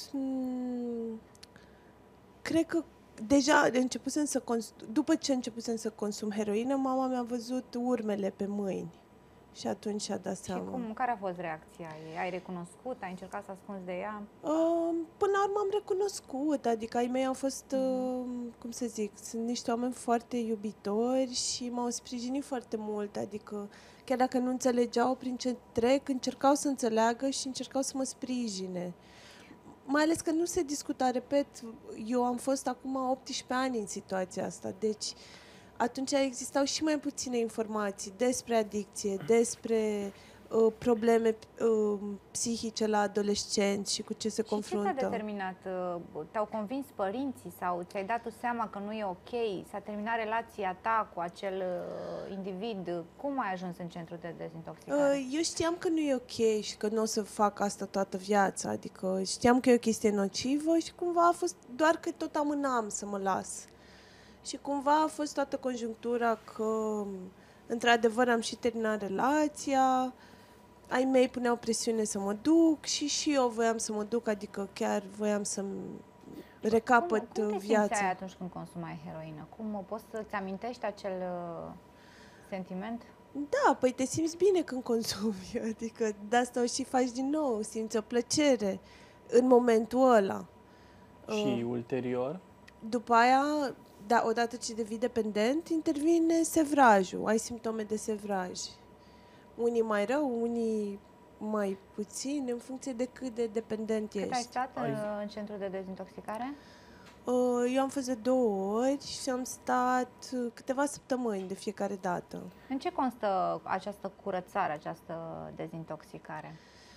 m- cred că deja începusem să cons- după ce începusem să consum heroină, mama mi-a văzut urmele pe mâini și atunci și-a dat seama. Și cum, care a fost reacția ei? Ai recunoscut? Ai încercat să ascunzi de ea? Uh, până la urmă am recunoscut, adică ai mei au fost, uh, cum să zic, sunt niște oameni foarte iubitori și m-au sprijinit foarte mult, adică chiar dacă nu înțelegeau prin ce trec, încercau să înțeleagă și încercau să mă sprijine. Mai ales că nu se discuta, repet, eu am fost acum optsprezece ani în situația asta, deci atunci existau și mai puține informații despre adicție, despre uh, probleme uh, psihice la adolescenți și cu ce se Și confruntă. ce te-a determinat? Uh, Te-au convins părinții sau ți-ai dat tu seama că nu e ok? S-a terminat relația ta cu acel uh, individ? Cum ai ajuns în centru de dezintoxicare? Uh, Eu știam că nu e ok și că nu o să fac asta toată viața, adică știam că e o chestie nocivă și cumva a fost doar că tot amânam să mă las. Și cumva a fost toată conjunctura că, într-adevăr, am și terminat relația, ai mei puneau presiune să mă duc și și eu voiam să mă duc, adică chiar voiam să-mi recapăt cum, cum te viața. simțeai atunci când consumai heroină? Cum poți să-ți amintești acel uh, sentiment? Da, păi te simți bine când consumi, adică de asta o și faci din nou, simți o plăcere în momentul ăla. Și ulterior? După aia, da, odată ce devii dependent, intervine sevrajul, ai simptome de sevraj. Unii mai rău, unii mai puțin, în funcție de cât de dependent Cât ai ești. stat Ai- uh, în centru de dezintoxicare? Uh, Eu am fost de două ori și am stat uh, câteva săptămâni de fiecare dată. În ce constă această curățare, această dezintoxicare?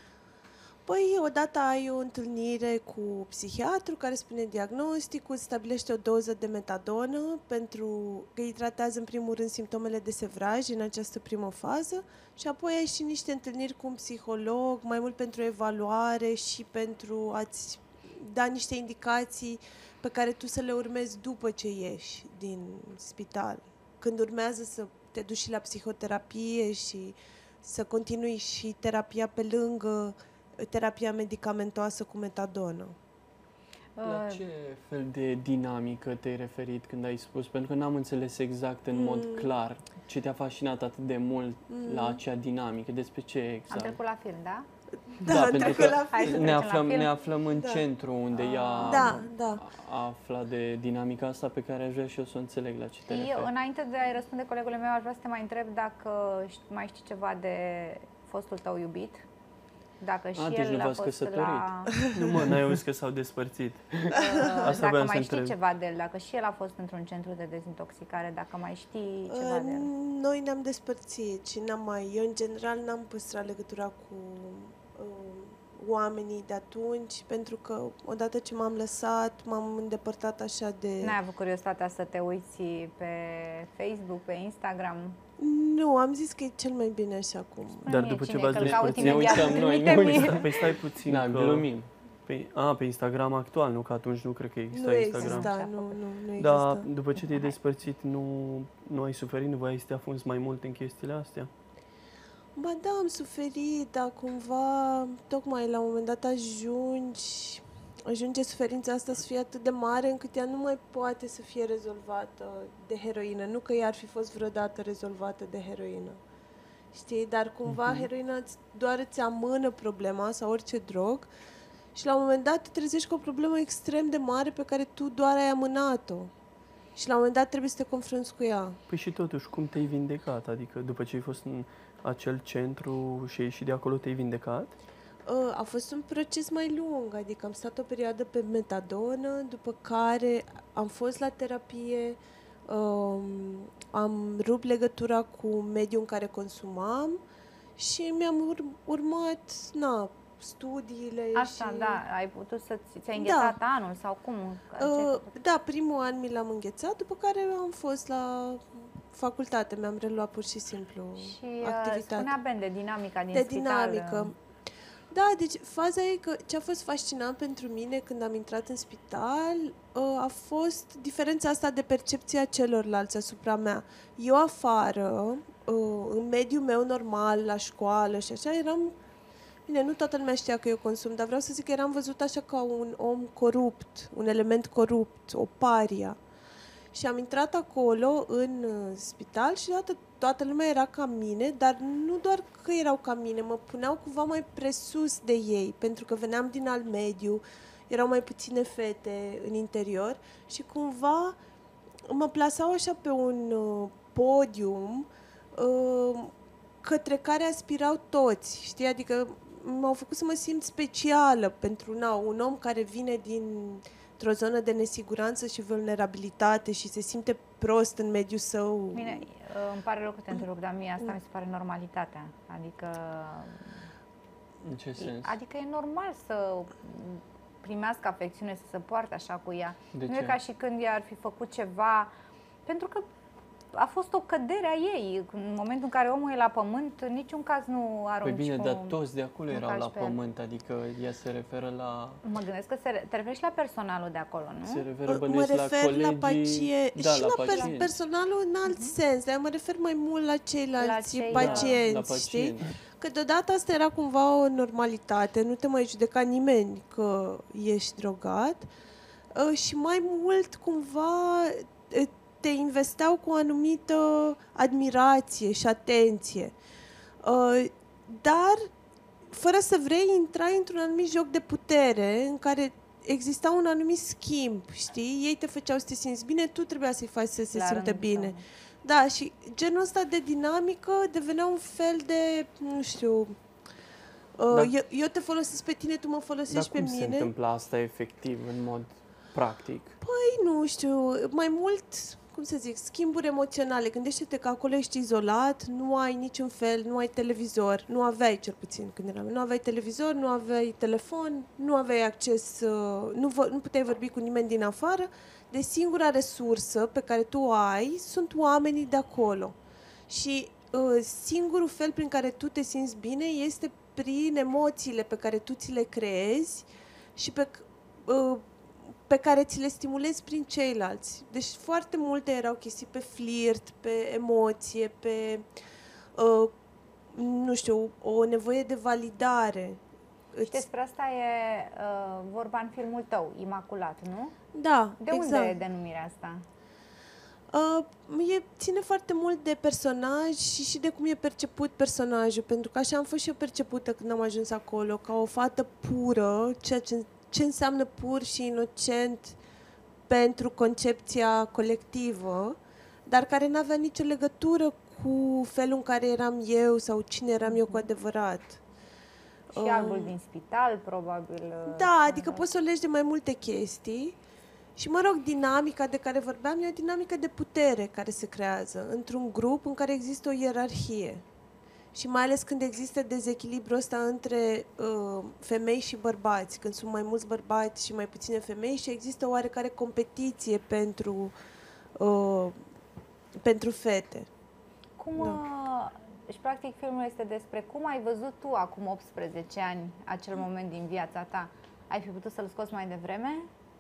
Păi, odată ai o întâlnire cu psihiatru care spune diagnosticul, stabilește o doză de metadonă pentru că îi tratează în primul rând simptomele de sevraj în această primă fază și apoi ai și niște întâlniri cu un psiholog, mai mult pentru evaluare și pentru a-ți da niște indicații pe care tu să le urmezi după ce ieși din spital. Când urmează să te duci și la psihoterapie și să continui și terapia pe lângă terapia medicamentoasă cu metadonă. La ce fel de dinamică te-ai referit când ai spus? Pentru că n-am înțeles exact în mm. mod clar ce te-a fascinat atât de mult mm. la acea dinamică, despre ce exact. Am trecut la film, da? Da, da am pentru trecut că la film. ne aflăm, la film. ne aflăm în Da. centru unde Ah. ea Da, da. a aflat de dinamica asta pe care aș vrea și eu să o înțeleg la ce te referi. Eu, înainte de a-i răspunde colegului meu, aș vrea să te mai întreb dacă ști- mai știi ceva de fostul tău iubit. Dacă și A, deci el nu a v-ați fost căsătorit. la... Nu mă, n-ai auzit că s-au despărțit. Uh, Asta dacă voiam să mai știi întreb. ceva de el, dacă și el a fost într-un centru de dezintoxicare, dacă mai știi ceva Uh, de el. Noi ne-am despărțit și n-am mai, eu în general n-am păstrat legătura cu uh, oamenii de atunci, pentru că odată ce m-am lăsat, m-am îndepărtat așa de... N-ai avut curiozitatea să te uiți pe Facebook, pe Instagram? Nu, am zis că e cel mai bine așa cum. Dar mie după ce cine v-ați că-l caut despărțit, ne imediat, uităm noi, trimite nu mie. uita. Păi stai puțin, Da, că... glumim. Pe, a, pe Instagram actual, nu? Că atunci nu cred că exista Nu Instagram. exista, nu, nu, nu exista. Dar după ce te-ai despărțit, nu, nu ai suferit? Nu voiai să te afunzi mai mult în chestiile astea? Ba da, am suferit, dar cumva, tocmai la un moment dat ajungi, ajunge suferința asta să fie atât de mare încât ea nu mai poate să fie rezolvată de heroină. Nu că ea ar fi fost vreodată rezolvată de heroină. Știi? Dar cumva uh-huh. heroina îți- doar îți amână problema sau orice drog și la un moment dat te trezești cu o problemă extrem de mare pe care tu doar ai amânat-o. Și la un moment dat trebuie să te confrunți cu ea. Păi și totuși, cum te-ai vindecat? Adică după ce ai fost în acel centru și ai ieșit de acolo, te-ai vindecat? Uh, A fost un proces mai lung, adică am stat o perioadă pe metadonă, după care am fost la terapie, um, am rupt legătura cu mediul în care consumam și mi-am ur- urmat, na, studiile Așa, și... da, ai putut să ți-ai înghețat Da. anul sau cum? Ce ai Uh, făcut? da, primul an mi l-am înghețat, după care am fost la facultate, mi-am reluat pur și simplu Și uh, activitatea. spunea Ben de dinamica din de spital. dinamică. Da, deci faza e că ce a fost fascinant pentru mine când am intrat în spital uh, a fost diferența asta de percepția celorlalți asupra mea. Eu afară, uh, în mediul meu normal, la școală și așa, eram... Bine, nu toată lumea știa că eu consum, dar vreau să zic că eram văzut așa ca un om corupt, un element corupt, o paria. Și am intrat acolo, în uh, spital, și deodată toată lumea era ca mine, dar nu doar că erau ca mine, mă puneau cumva mai presus de ei, pentru că veneam din alt mediu, erau mai puține fete în interior și cumva mă plasau așa pe un uh, podium uh, către care aspirau toți, știi? Adică m-au făcut să mă simt specială pentru na, un om care vine din... într-o zonă de nesiguranță și vulnerabilitate și se simte prost în mediul său. Bine, îmi pare rău că te întrerup, dar mie asta mi se pare normalitatea. Adică, În ce sens? adică e normal să primească afecțiune, să se poarte așa cu ea. De nu ce? e ca și când ea ar fi făcut ceva, pentru că a fost o cădere a ei. În momentul în care omul e la pământ, în niciun caz nu arunci Păi bine, cu... dar toți de acolo nu erau calci la pe el. pământ, adică ea se referă la... Mă gândesc că se, te referi și la personalul de acolo, nu? Se referă, Mă bănuiesc, la refer colegii... la pacienți Da, și la, la, per- pacienți. personalul în alt Mhm. sens, dar mă refer mai mult la ceilalți La cei- pacienți, Da, la știi? pacienți. Că deodată asta era cumva o normalitate, nu te mai judeca nimeni că ești drogat uh, și mai mult cumva uh, te investeau cu o anumită admirație și atenție. Uh, Dar, fără să vrei, intrai într-un anumit joc de putere în care exista un anumit schimb, știi? Ei te făceau să te simți bine, tu trebuia să-i faci să se La simtă rândul bine. tău. Da, și genul ăsta de dinamică devenea un fel de, nu știu, uh, Dar- eu, eu te folosesc pe tine, tu mă Dar folosești cum pe se mine. întâmplă asta efectiv, în mod practic? Păi, nu știu, mai mult, cum să zic, schimburi emoționale. Gândește-te că acolo ești izolat, nu ai niciun fel, nu ai televizor, nu aveai cel puțin când eram, nu aveai televizor, nu aveai telefon, nu aveai acces, uh, nu, nu puteai vorbi cu nimeni din afară, deci singura resursă pe care tu o ai sunt oamenii de acolo. Și uh, singurul fel prin care tu te simți bine este prin emoțiile pe care tu ți le creezi și pe, uh, pe care ți le stimulezi prin ceilalți. Deci foarte multe erau chestii pe flirt, pe emoție, pe, uh, nu știu, o nevoie de validare. Și despre asta e uh, vorba în filmul tău, Imaculat, nu? Da, De exact. unde e denumirea asta? Uh, e, ține foarte mult de personaj și și de cum e perceput personajul, pentru că așa am fost și eu percepută când am ajuns acolo, ca o fată pură, ceea ce, ce înseamnă pur și inocent pentru concepția colectivă, dar care nu avea nicio legătură cu felul în care eram eu sau cine eram eu cu adevărat. Și uh, albul din spital, probabil. Da, adică poți să o legi de mai multe chestii. Și, mă rog, dinamica de care vorbeam e o dinamică de putere care se creează într-un grup în care există o ierarhie. Și mai ales când există dezechilibrul ăsta între uh, femei și bărbați, când sunt mai mulți bărbați și mai puține femei și există o oarecare competiție pentru, uh, pentru fete. Cum, Da. uh, deci, practic, filmul este despre cum ai văzut tu acum optsprezece ani acel moment din viața ta. Ai fi putut să-l scoți mai devreme?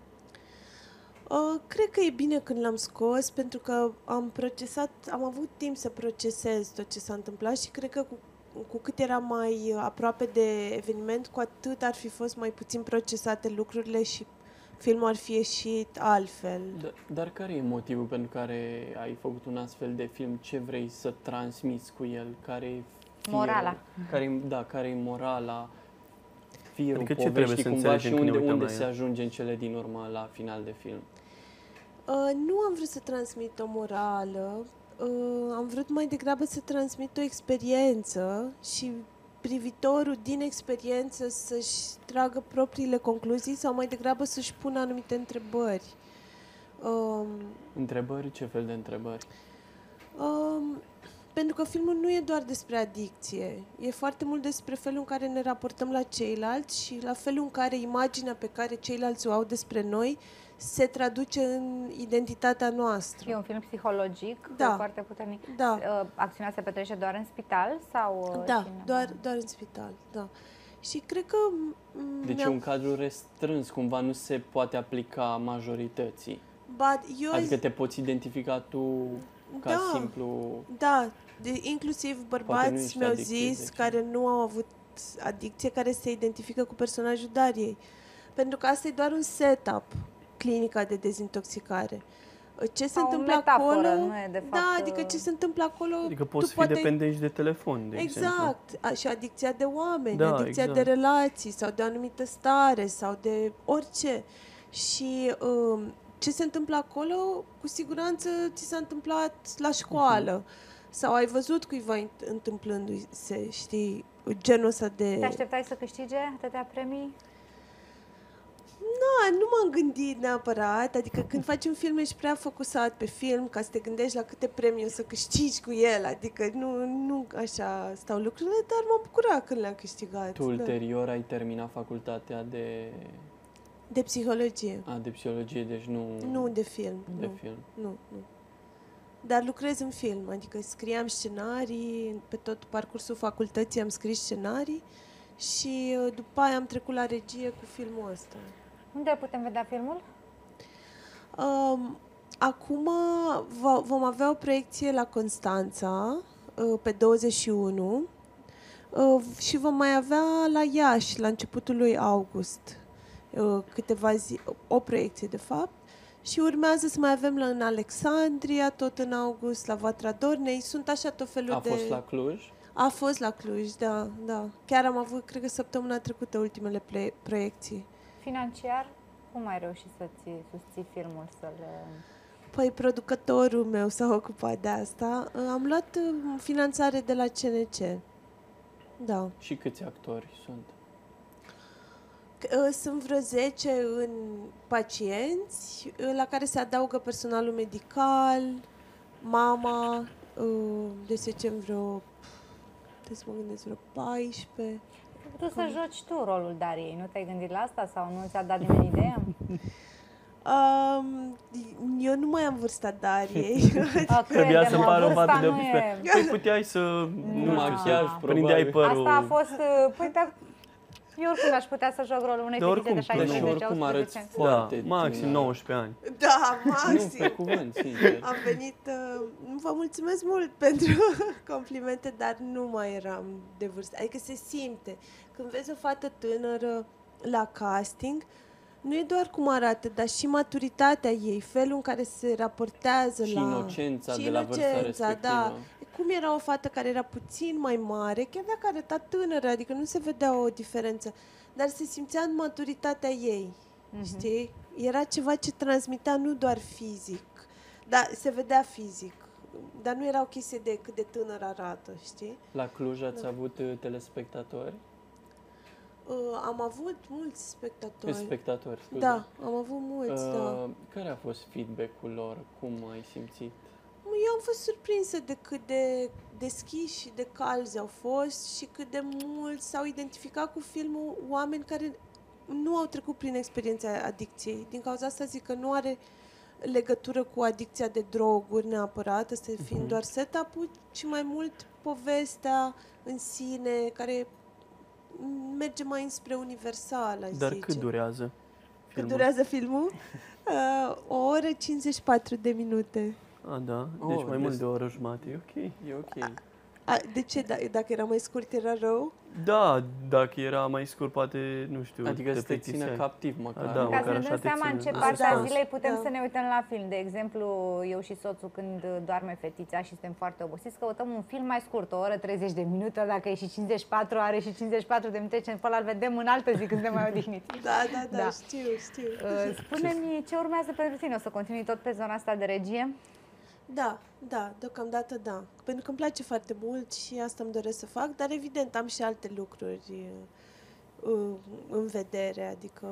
Uh, cred că e bine când l-am scos, pentru că am procesat, am avut timp să procesez tot ce s-a întâmplat și cred că cu, cu cât eram mai aproape de eveniment, cu atât ar fi fost mai puțin procesate lucrurile și filmul ar fi ieșit altfel. Dar, dar care e motivul pentru care ai făcut un astfel de film? Ce vrei să transmiți cu el? Care e firul? Morala. Care, da, care e morala? Firul Adică ce trebuie poveștii să cumva și înțelegem când unde, ne uităm unde la se el? ajunge în cele din urmă la final de film? Uh, nu am vrut să transmit o morală, uh, am vrut mai degrabă să transmit o experiență și privitorul din experiență să-și tragă propriile concluzii sau mai degrabă să-și pună anumite întrebări. Um, Întrebări? Ce fel de întrebări? um, pentru că filmul nu e doar despre adicție, e foarte mult despre felul în care ne raportăm la ceilalți și la felul în care imaginea pe care ceilalți o au despre noi se traduce în identitatea noastră. E un film psihologic, Da. foarte puternic. Da. Uh, Acțiunea se petrece doar în spital? Sau uh, Da, și în- doar, doar în spital, da. Și cred că... m, Deci e mi-am- un cadru restrâns, cumva nu se poate aplica majorității. But eu Adică te poți identifica tu ca Da. simplu... Da, de, inclusiv nu bărbați ești mi-au adictiv, zis deci. care nu au avut adicție, care se identifică cu personajul Dariei. Pentru că asta e doar un setup, clinica de dezintoxicare. Ce se Sau o întâmplă metaforă, acolo... nu e de da, fapt, adică ce se întâmplă acolo... Adică tu poți fi poate- dependenți de telefon, de exemplu. Exact. A, și adicția de oameni, Da, adicția exact. de relații sau de o anumită stare sau de orice. Și um, ce se întâmplă acolo, cu siguranță ți s-a întâmplat la școală. Sau ai văzut cuiva înt- întâmplându-se, știi, genul ăsta de... Te așteptai să câștige atâtea premii? Da, nu m-am gândit neapărat, adică când faci un film ești prea focusat pe film ca să te gândești la câte premii o să câștigi cu el, adică nu, nu așa stau lucrurile, dar m-am bucurat când le-am câștigat. Tu ulterior ai terminat facultatea de, Da. De psihologie, a, de psihologie, deci nu, nu de film. de nu, film. nu, nu. Dar lucrez în film, adică scriam scenarii, pe tot parcursul facultății am scris scenarii și uh, după aia am trecut la regie cu filmul ăsta. Unde putem vedea filmul? Um, acum va- vom avea o proiecție la Constanța uh, pe douăzeci și unu uh, și vom mai avea la Iași la începutul lui august uh, câteva zi, o proiecție de fapt și urmează să mai avem la în Alexandria tot în august, la Vatra Dornei, sunt așa tot felul A de... fost la Cluj? A fost la Cluj, da, da. Chiar am avut, cred că săptămâna trecută, ultimele ple- proiecții. Financiar? Cum ai reușit să-ți susții filmul, să-l... Păi producătorul meu s-a ocupat de asta. Am luat uh, finanțare de la C N C. Da. Și câți actori sunt? Uh, Sunt vreo zece în pacienți, uh, la care se adaugă personalul medical, mama, uh, deci să zicem vreo, trebuie să mă gândesc, vreo paisprezece. Tu să joci tu rolul Dariei, nu te-ai gândit la asta sau nu ți-a dat nimeni ideea? Um, eu nu mai am vârsta Dariei. A, Trebuia să crede-mă, pară vârsta față de nu optsprezece. e- Păi puteai să... Nu, Nu machiaj, știu, probabil. prindeai părul. Asta a fost, uh, păi, dar eu oricum aș putea să joc rolul unei Dar fetițe de oricum, Dar și șaisprezece oricum arăți ani. foarte Da, maxim tânără. nouăsprezece ani. Da, Nu, maxim. pe cuvânt, sincer. Am venit, uh, vă mulțumesc mult pentru complimente, dar nu mai eram de vârstă. Adică se simte. Când vezi o fată tânără la casting, nu e doar cum arată, dar și maturitatea ei, felul în care se raportează Și la... inocența și de la vârsta inocența, respectivă. da. Cum era o fată care era puțin mai mare, chiar dacă arăta tânără, adică nu se vedea o diferență, dar se simțea în maturitatea ei, Mhm. știi? Era ceva ce transmitea nu doar fizic, dar se vedea fizic, dar nu era o chestie de cât de tânăr arată, știi? La Cluj ați Da. avut uh, telespectatori? Uh, am avut mulți spectatori. Spectatori, scuze. Da, am avut mulți, Uh, da. Care a fost feedback-ul lor? Cum ai simțit? Eu am fost surprinsă de cât de deschiși și de calzi au fost și cât de mult s-au identificat cu filmul oameni care nu au trecut prin experiența adicției. Din cauza asta zic că nu are legătură cu adicția de droguri neapărat, asta fiind Mhm. doar setup-ul, ci mai mult povestea în sine, care merge mai înspre universal, aș Dar zice. cât durează Cât filmul? durează filmul? Uh, o oră cincizeci și patru de minute. A, da? Oh, Deci mai deci- mult de o oră jumate, e ok. E ok. A, de ce? Da, dacă era mai scurt, era rău? Da, dacă era mai scurt, poate, nu știu, Adică te să te țină plictiseai. captiv măcar. Da, Ca să măcar ne așa dăm te seama ține. în ce Da. parte a Da. zilei putem Da. să ne uităm la film. De exemplu, eu și soțul, când doarme fetița și suntem foarte obosiți, căutăm un film mai scurt, o oră treizeci de minute, dacă e și cincizeci și patru, are și cincizeci și patru de minute, ce pe ăla îl vedem în altă zi când suntem mai odihniți. Da, da, da, Da. știu, știu. Uh, Spune-mi ce urmează pentru tine. O să continui tot pe zona asta de regie? Da, da, deocamdată da. Pentru că îmi place foarte mult și asta îmi doresc să fac, dar evident am și alte lucruri uh, în vedere, adică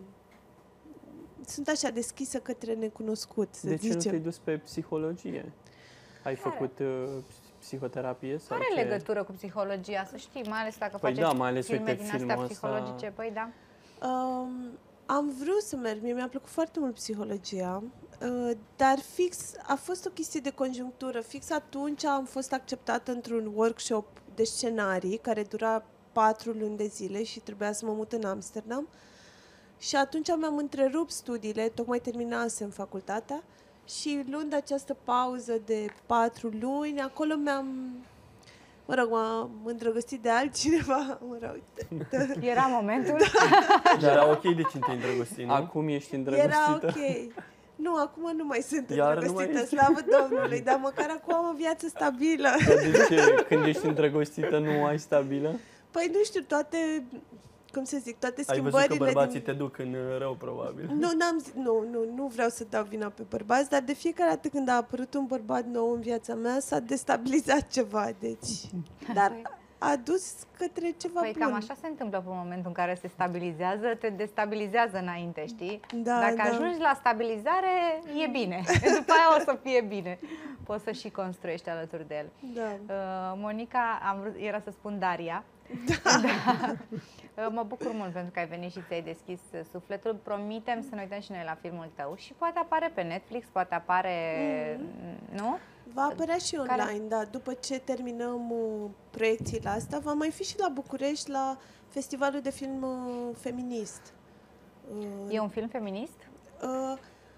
sunt așa deschisă către necunoscut, să De ce nu zicem. te-ai dus pe psihologie? Ai Care? făcut uh, psihoterapie? Sau Are ce? legătură cu psihologia, să știi, mai ales dacă Păi faceți da, mai ales, filme uite, din astea filmul ăsta- psihologice. Păi da. Um, am vrut să merg, mie mi-a plăcut foarte mult psihologia, uh, dar fix a fost o chestie de conjunctură. Fix atunci am fost acceptată într-un workshop de scenarii care dura patru luni de zile și trebuia să mă mut în Amsterdam. Și atunci mi-am întrerupt studiile, tocmai terminasem facultatea și luând această pauză de patru luni, acolo mi-am, mă rog, m-am îndrăgostit de altcineva, mă rog, Era momentul. Dar era ok de cine te-ai îndrăgostit, nu? Acum ești era îndrăgostită? ok. Nu, acum nu mai sunt Iar nu îndrăgostită, mai ești? slavă Domnului, dar măcar acum am o viață stabilă. Dar de ce? Când ești îndrăgostită nu ai stabilă? Păi nu știu, toate, cum să zic, toate Ai văzut că schimbările bărbații din... te duc în uh, rău, probabil. Nu, n-am zi... nu, nu, nu vreau să dau vina pe bărbați, dar de fiecare dată când a apărut un bărbat nou în viața mea, s-a destabilizat ceva, deci... Dar a dus către ceva Păi bun. cam așa se întâmplă pe momentul în care se stabilizează, te destabilizează înainte, știi? Da, Dacă da. ajungi la stabilizare, e bine. După aia o să fie bine. Poți să și construiești alături de el. Da. Uh, Monica, am vrut, era să spun Daria. Da. Uh, Mă bucur mult pentru că ai venit și ți-ai deschis uh, sufletul. Promitem să ne uităm și noi la filmul tău și poate apare pe Netflix, poate apare, mm-hmm. nu? Va apărea și Care- online, da. După ce terminăm uh, proiecțiile astea, va mai fi și la București, la Festivalul de Film uh, Feminist. Uh, E un film feminist? Uh,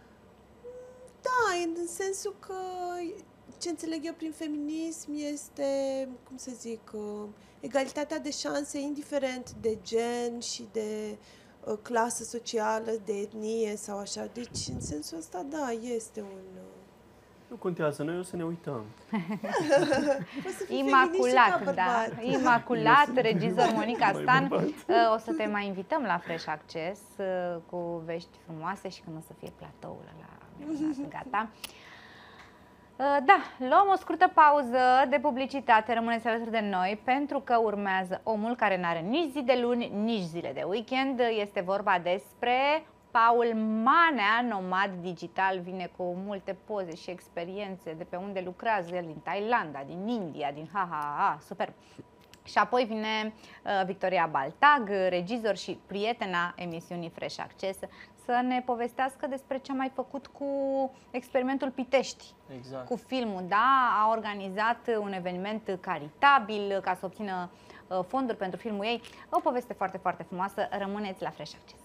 da, în în sensul că ce înțeleg eu prin feminism este, cum să zic, uh, egalitatea de șanse indiferent de gen și de uh, clasă socială, de etnie sau așa. Deci, în sensul ăsta, da, este un... Uh, Nu contează, noi o să ne uităm. poți să fii feminist și ca Imaculat, da. bărbat. Imaculat, regizor Monica Mai Stan. bărbat. Uh, O să te mai invităm la Fresh Access uh, cu vești frumoase și când o să fie platoul ăla gata. Da, luăm o scurtă pauză de publicitate, rămâneți alături de noi pentru că urmează omul care n-are nici zi de luni, nici zile de weekend. Este vorba despre Paul Manea, nomad digital, vine cu multe poze și experiențe de pe unde lucrează el, din Thailanda, din India, din ha ha ha, super! Și apoi vine uh, Victoria Baltag, regizor și prietena emisiunii Fresh Access, să ne povestească despre ce a mai făcut cu experimentul Pitești, exact. cu filmul, da? A organizat un eveniment caritabil ca să obțină uh, fonduri pentru filmul ei. O poveste foarte, foarte frumoasă. Rămâneți la Fresh Access.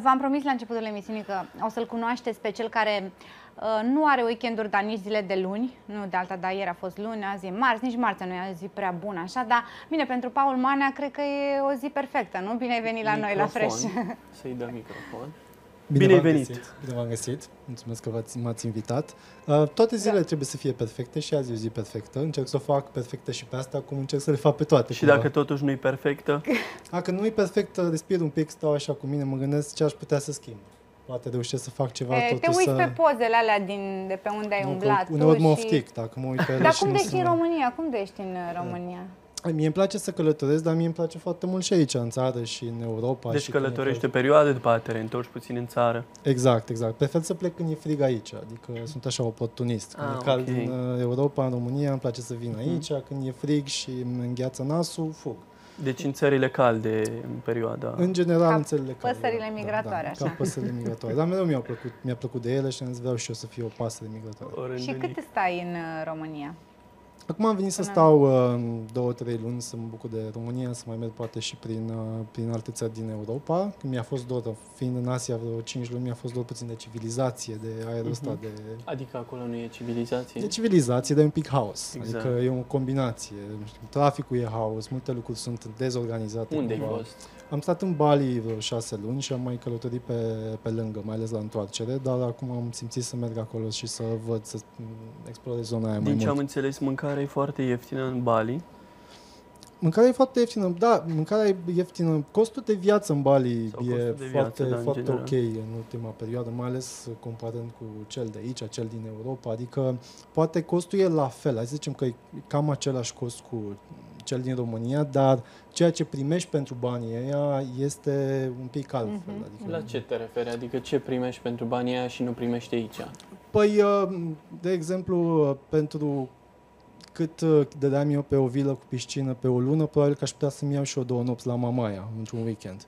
v-am promis la începutul emisiunii că o să-l cunoașteți pe cel care uh, nu are weekenduri, dar nici zile de luni. Nu de alta, dar ieri a fost luni, azi e marți, nici marțea nu e o zi prea bună, așa. Dar, bine, pentru Paul Manea cred că e o zi perfectă, nu? Bine ai venit la Microfon. noi, la Fresh. Să-i dă microfon. Bine ai v-am venit. Găsit. Bine v-am găsit. Mulțumesc că v-ați, m-ați invitat. Uh, toate zilele da. trebuie să fie perfecte și azi e o zi perfectă. Încerc să o fac perfectă și pe asta, cum încerc să le fac pe toate. Și cumva. dacă totuși nu e perfectă? Dacă nu e perfectă, respir un pic, stau așa cu mine, mă gândesc ce aș putea să schimb. Poate reușesc să fac ceva E, totuși te uiți să... pe pozele alea din, de pe unde ai nu, umblat uneori tu mă și... oftic, dacă mă uit pe ele. Dar și cum nu de ești sunt- în România? Cum de ești în România? Mie îmi place să călătoresc, dar mie îmi place foarte mult și aici, în țară și în Europa. Deci și când e călătorești o cald. perioadă, după aceea te reîntorci puțin în țară. Exact, exact. Prefer să plec când e frig aici, adică sunt așa oportunist. Când Ah, e cald ok. în uh, Europa, în România, îmi place să vin aici, când e frig și îmi îngheață nasul, fug. Deci în țările calde, în perioada... În general, Ca în țările calde. păsările da, migratoare, da, așa. Ca păsările migratoare. Dar mereu mi-a plăcut, mi-a plăcut de ele și am zis, vreau și eu să fiu o pasăre migratoare. o Și rândunică. cât stai în uh, România? Acum am venit să Până- stau uh, două, trei luni, să mă bucur de România, să mai merg poate și prin, uh, prin alte țări din Europa. Când mi-a fost dor, fiind în Asia vreo cinci luni, mi-a fost dor puțin de civilizație, de aerul ăsta, Mhm. de, Adică acolo nu e civilizație. de civilizație, de un pic haos. Exact. Adică e o combinație. Traficul e haos, multe lucruri sunt dezorganizate. Unde ai cumva. fost? Am stat în Bali vreo șase luni și am mai călătorit pe, pe lângă, mai ales la întoarcere, dar acum am simțit să merg acolo și să văd, să explorez zona aia mai Din ce mult. am înțeles, mâncarea e foarte ieftină în Bali. Mâncarea e foarte ieftină, da, mâncarea e ieftină. Costul de viață în Bali Sau e costul de foarte, viață, da, în foarte general. ok în ultima perioadă, mai ales comparând cu cel de aici, cel din Europa. Adică poate costul e la fel, hai să zicem că e cam același cost cu cel din România, dar ceea ce primești pentru banii ăia este un pic altfel. Mhm. Adică, La ce te referi? Adică ce primești pentru banii aia și nu primești aici? Păi, uh, de exemplu, uh, pentru cât uh, dădeam eu pe o vilă cu piscină pe o lună, probabil că aș putea să-mi iau și eu două nopți la Mamaia într-un weekend.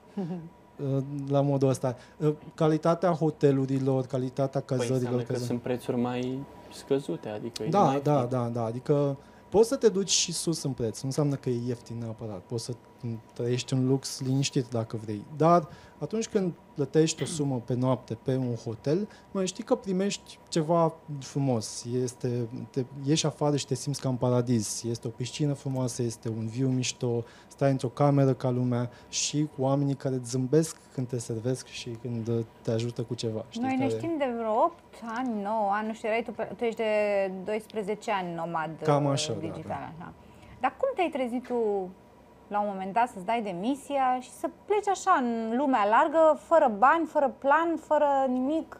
Uh, La modul ăsta. Uh, Calitatea hotelurilor, calitatea Păi cazărilor. înseamnă că cază- sunt prețuri mai scăzute, adică e Da, mai da, ieftin. da, da. Adică poți să te duci și sus în preț. Nu înseamnă că e ieftin neapărat. Poți să trăiești în lux liniștit dacă vrei. Dar atunci când plătești o sumă pe noapte pe un hotel, mai știi că primești ceva frumos. Este, te ieși afară și te simți ca în paradis. Este o piscină frumoasă, este un view mișto, stai într-o cameră ca lumea și cu oamenii care îți zâmbesc când te servesc și când uh, te ajută cu ceva. Știi, Noi ne care- știm de vreo opt ani, nouă ani, nu știu, erai tu, pe- tu ești de doisprezece ani nomad Cam uh, așa, da, digital. Da. Dar cum te-ai trezit tu la un moment dat să-ți dai demisia și să pleci așa în lumea largă, fără bani, fără plan, fără nimic?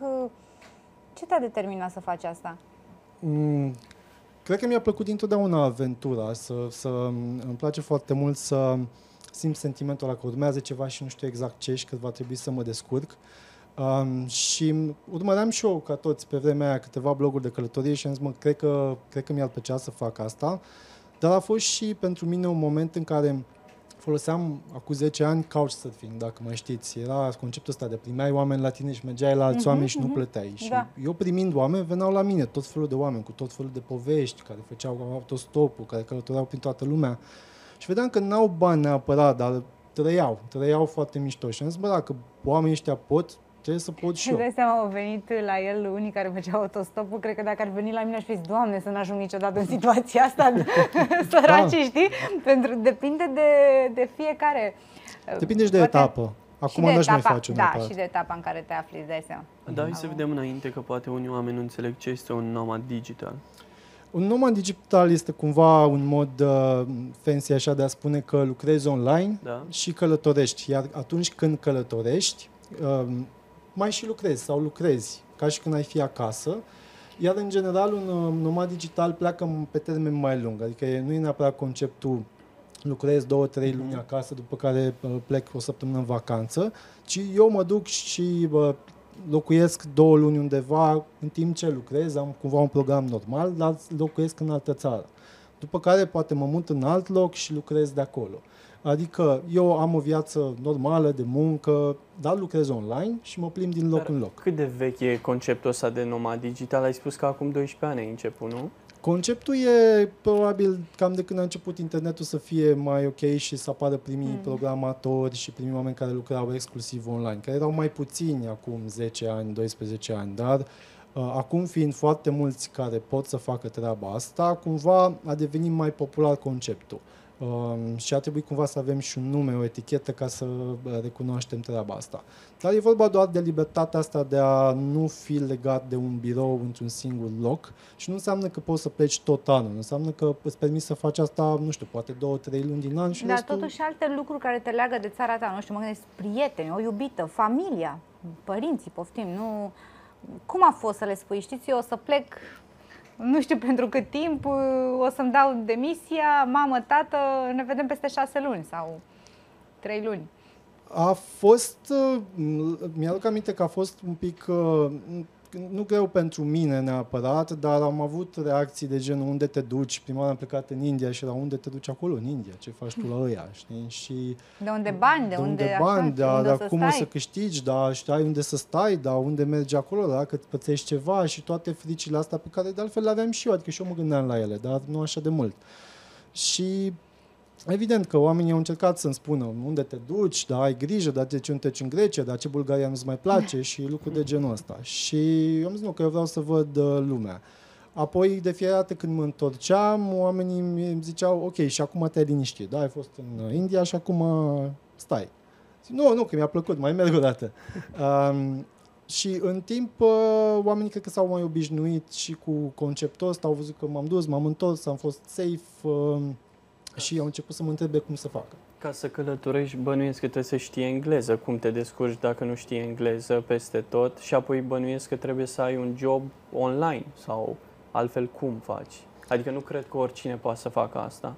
Ce te-a determinat să faci asta? Mm, cred că mi-a plăcut dintotdeauna aventura, să, să îmi place foarte mult să simt sentimentul ăla că urmează ceva și nu știu exact ce și că va trebui să mă descurc. Um, și urmăream și eu, ca toți, pe vremea aia, câteva bloguri de călătorie și am zis, mă, cred că, cred că mi-ar plăcea să fac asta. Dar a fost și pentru mine un moment în care foloseam acum zece ani couchsurfing, dacă mai știți. Era conceptul ăsta de primeai oameni la tine și mergeai la alți Mhm, oameni și nu mhm. plăteai. Și Da. eu primind oameni, veneau la mine tot felul de oameni, cu tot felul de povești, care făceau autostopul, care călătoreau prin toată lumea. Și vedeam că n-au bani neapărat, dar trăiau, trăiau foarte mișto. Și am zis, bă, dacă oamenii ăștia pot, trebuie să pot și Îți eu. dai seama, au venit la el unii care făceau autostopul, cred că dacă ar veni la mine aș fi zis, Doamne, să n-ajung niciodată în situația asta, săraci, Da. știi? Pentru, depinde de, de fiecare. Depinde și de Poate- etapă. Acum și de n-aș mai etapa, face Da, neapărat. și de etapa în care te afli, îți dai seama. Dar hai să vedem înainte că poate unii oameni nu înțeleg ce este un nomad digital. Un nomad digital este cumva un mod uh, fancy așa de a spune că lucrezi online Da? și călătorești. Iar atunci când călătorești, uh, mai și lucrezi sau lucrezi, ca și când ai fi acasă. Iar în general un uh, nomad digital pleacă pe termen mai lung. Adică e- nu e neapărat conceptul lucrez două, trei luni acasă, după care uh, plec o săptămână în vacanță, ci eu mă duc și uh, locuiesc două luni undeva în timp ce lucrez, am cumva un program normal, dar locuiesc în altă țară. După care poate mă mut în alt loc și lucrez de acolo. Adică eu am o viață normală de muncă, dar lucrez online și mă plimb din loc Dar în loc. Cât de vechi e conceptul ăsta de nomad digital? Ai spus că acum doisprezece ani ai început, nu? Conceptul e probabil cam de când a început internetul să fie mai ok și să apară primii mm. programatori și primii oameni care lucrau exclusiv online, care erau mai puțini acum zece ani, doisprezece ani, dar uh, acum fiind foarte mulți care pot să facă treaba asta, cumva a devenit mai popular conceptul. Uh, și a trebuit cumva să avem și un nume, o etichetă ca să recunoaștem treaba asta. Dar e vorba doar de libertatea asta de a nu fi legat de un birou într-un singur loc și nu înseamnă că poți să pleci tot anul, nu înseamnă că îți permiți să faci asta, nu știu, poate două, trei luni din an și Dar restul... totuși alte lucruri care te leagă de țara ta, nu știu, mă gândesc, prieteni, o iubită, familia, părinții, poftim, nu... Cum a fost să le spui, știți, eu o să plec... Nu știu pentru cât timp, o să-mi dau demisia, mamă, tată, ne vedem peste șase luni sau trei luni. A fost, mi-aduc aminte că a fost un pic, nu greu pentru mine neapărat, dar am avut reacții de genul unde te duci, prima oară am plecat în India și era unde te duci acolo, în India, ce faci tu la ăia, știi? Și de unde bani, de, de unde, unde bani, așa, da, unde dar să cum stai? o să câștigi, da, și ai unde să stai, da, unde mergi acolo, da, că îți pățești ceva și toate fricile astea pe care de altfel le aveam și eu, adică și eu mă gândeam la ele, dar nu așa de mult. Și evident că oamenii au încercat să-mi spună unde te duci, da, ai grijă, dar de ce nu te duci în Grecia, dar ce Bulgaria nu-ți mai place și lucruri de genul ăsta. Și eu am zis, nu, că eu vreau să văd uh, lumea. Apoi, de fiecare dată când mă întorceam, oamenii mi ziceau, ok, și acum te-ai liniștit, da, ai fost în India și acum stai. Zic, nu, nu, că mi-a plăcut, mai merg o dată. Um, și în timp, uh, oamenii cred că s-au mai obișnuit și cu conceptul ăsta, au văzut că m-am dus, m-am întors, am fost safe, uh, și au început să mă întrebe cum să facă. Ca să călătorești, bănuiesc că trebuie să știi engleză, cum te descurci dacă nu știi engleză peste tot și apoi bănuiesc că trebuie să ai un job online sau altfel cum faci? Adică nu cred că oricine poate să facă asta.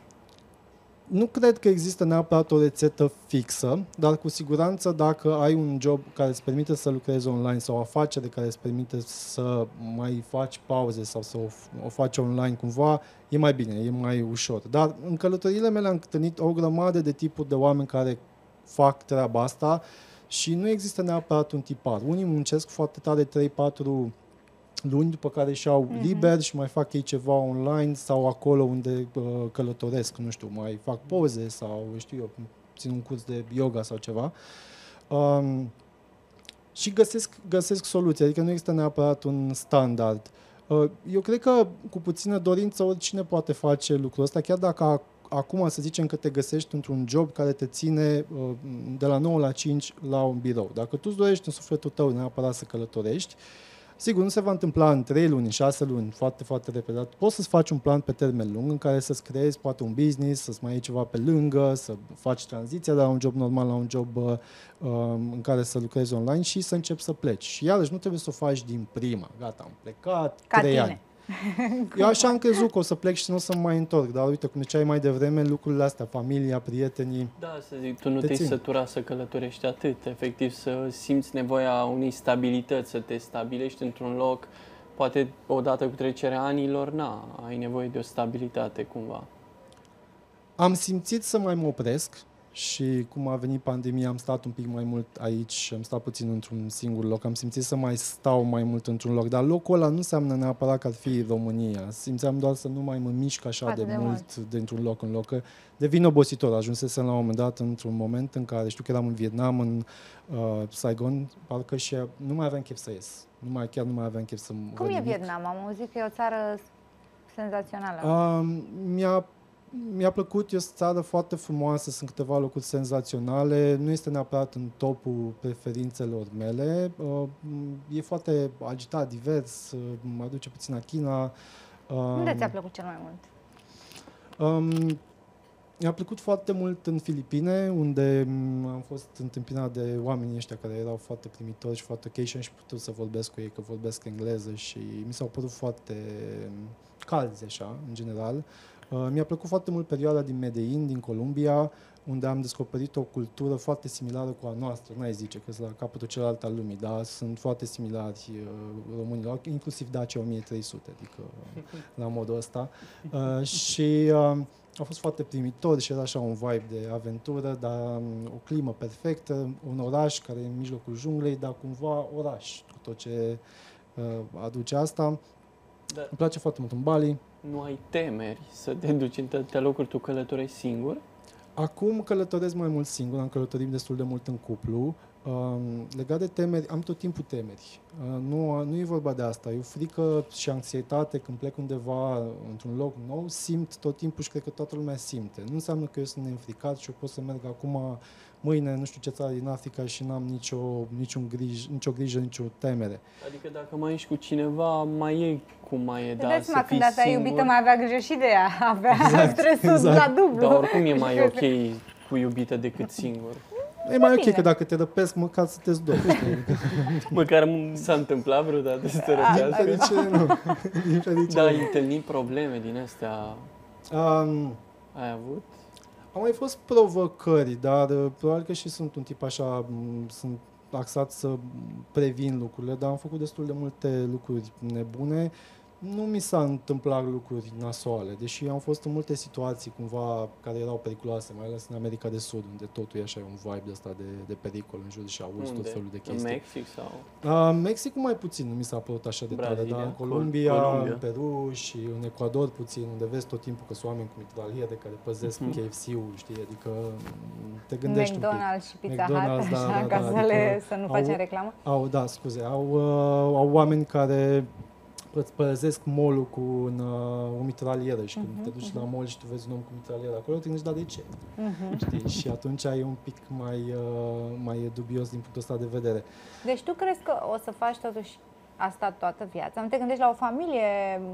Nu cred că există neapărat o rețetă fixă, dar cu siguranță dacă ai un job care îți permite să lucrezi online sau o afacere care îți permite să mai faci pauze sau să o, o faci online cumva, e mai bine, e mai ușor. Dar în călătoriile mele am întâlnit o grămadă de tipuri de oameni care fac treaba asta și nu există neapărat un tipar. Unii muncesc foarte tare trei patru luni, după care își-au mm-hmm. liber și mai fac ei ceva online sau acolo unde uh, călătoresc, nu știu, mai fac poze sau, știu eu, țin un curs de yoga sau ceva. Um, și găsesc, găsesc soluții, adică nu există neapărat un standard. Uh, eu cred că cu puțină dorință oricine poate face lucrul ăsta, chiar dacă acum să zicem că te găsești într-un job care te ține uh, de la nouă la cinci la un birou. Dacă tu îți dorești în sufletul tău neapărat să călătorești, sigur, nu se va întâmpla în trei luni, în șase luni, foarte, foarte repede. Poți să-ți faci un plan pe termen lung în care să-ți creezi poate un business, să-ți mai iei ceva pe lângă, să faci tranziția de la un job normal la un job uh, în care să lucrezi online și să începi să pleci. Și iarăși nu trebuie să o faci din prima. Gata, am plecat, Ca trei tine. ani. Eu așa am crezut că o să plec și nu o să mă mai întorc, dar uite, cum ziceai mai devreme, lucrurile astea, familia, prietenii... Da, să zic, tu nu te te-ai țin. sătura să călătorești atât, efectiv să simți nevoia unei stabilități, să te stabilești într-un loc, poate odată cu trecerea anilor, na, ai nevoie de o stabilitate cumva. Am simțit să mai mă opresc și cum a venit pandemia am stat un pic mai mult aici, am stat puțin într-un singur loc, am simțit să mai stau mai mult într-un loc, dar locul ăla nu înseamnă neapărat că ar fi România, simțeam doar să nu mai mă mișc așa Foarte de, de mult, mult. dintr-un loc în loc, că devin obositor, ajunsesem la un moment dat într-un moment în care știu că eram în Vietnam, în uh, Saigon, parcă și nu mai aveam chef să ies, nu mai, chiar nu mai aveam chef să Cum văd e nimic. Vietnam? Am auzit că e o țară senzațională. Uh, mi-a Mi-a plăcut, e o țară foarte frumoasă, sunt câteva locuri senzaționale, nu este neapărat în topul preferințelor mele, e foarte agitat, divers, mă duce puțin la China. Unde ți-a plăcut cel mai mult? Um, mi-a plăcut foarte mult în Filipine, unde am fost întâmpinat de oamenii ăștia care erau foarte primitori și foarte ok și am și putut să vorbesc cu ei, că vorbesc engleză și mi s-au părut foarte calzi așa, în general. Uh, mi-a plăcut foarte mult perioada din Medellin, din Columbia, unde am descoperit o cultură foarte similară cu a noastră. N-ai zice că sunt la capătul celălalt al lumii, dar sunt foarte similari uh, românilor, inclusiv Dacia o mie trei sute, adică la modul ăsta. Uh, și uh, a fost foarte primitor și era așa un vibe de aventură, dar um, o climă perfectă, un oraș care e în mijlocul junglei, dar cumva oraș, cu tot ce uh, aduce asta. Da. Îmi place foarte mult în Bali. Nu ai temeri să te duci în atâtea locuri, tu călătorești singur? Acum călătoresc mai mult singur, am călătorit destul de mult în cuplu. Uh, legat de temeri, am tot timpul temeri. Uh, nu, nu e vorba de asta. E o frică și anxietate când plec undeva într-un loc nou, simt tot timpul și cred că toată lumea simte. Nu înseamnă că eu sunt neînfricat și eu pot să merg acum, mâine, nu știu ce țară din Africa și n-am nicio, niciun grij, nicio grijă, nicio temere. Adică dacă mai ești cu cineva, mai e cum mai e, dar să Când fii data singur. iubită mai avea grijă și de ea, avea Exact, stresul exact. la dublu. Dar oricum e mai ok cu iubită decât singur. E mai ok bine. că dacă te răpesc, măcar să te doi. Măcar s-a întâmplat vreodată să te Din răcească. fericire, nu. Din fericire. Da, ai întâlnit probleme din astea, Um, ai avut? Au mai fost provocări, dar uh, probabil că și sunt un tip așa, m, sunt axat să previn lucrurile, dar am făcut destul de multe lucruri nebune. Nu mi s-a întâmplat lucruri nasoale, deși am fost în multe situații cumva care erau periculoase, mai ales în America de Sud, unde totul e așa un vibe de ăsta de, de pericol în jur și auzi tot felul de În chestii. Mexic sau? Uh, Mexicul mai puțin, nu mi s-a părut așa de tare, Brazilia, dar în Col- Columbia, Columbia. în Peru și în Ecuador puțin, unde vezi tot timpul că sunt oameni cu mitraliere care păzesc Mhm. K F C-ul, știi, adică m, te gândești un pic. McDonald's și Pizza Hut, McDonald's, da, așa, da, ca da, să, adică le, să nu au- facem reclamă. Au, da, scuze, au, uh, au oameni care îți părăsesc mall-ul cu un, uh, o mitralieră și când Mhm, te duci mhm. la mall și tu vezi un om cu mitralieră acolo, te gândești, dar de ce? Mhm. Știi? Și atunci e un pic mai, uh, mai dubios din punctul ăsta de vedere. Deci tu crezi că o să faci totuși asta toată viața? Nu te gândești la o familie,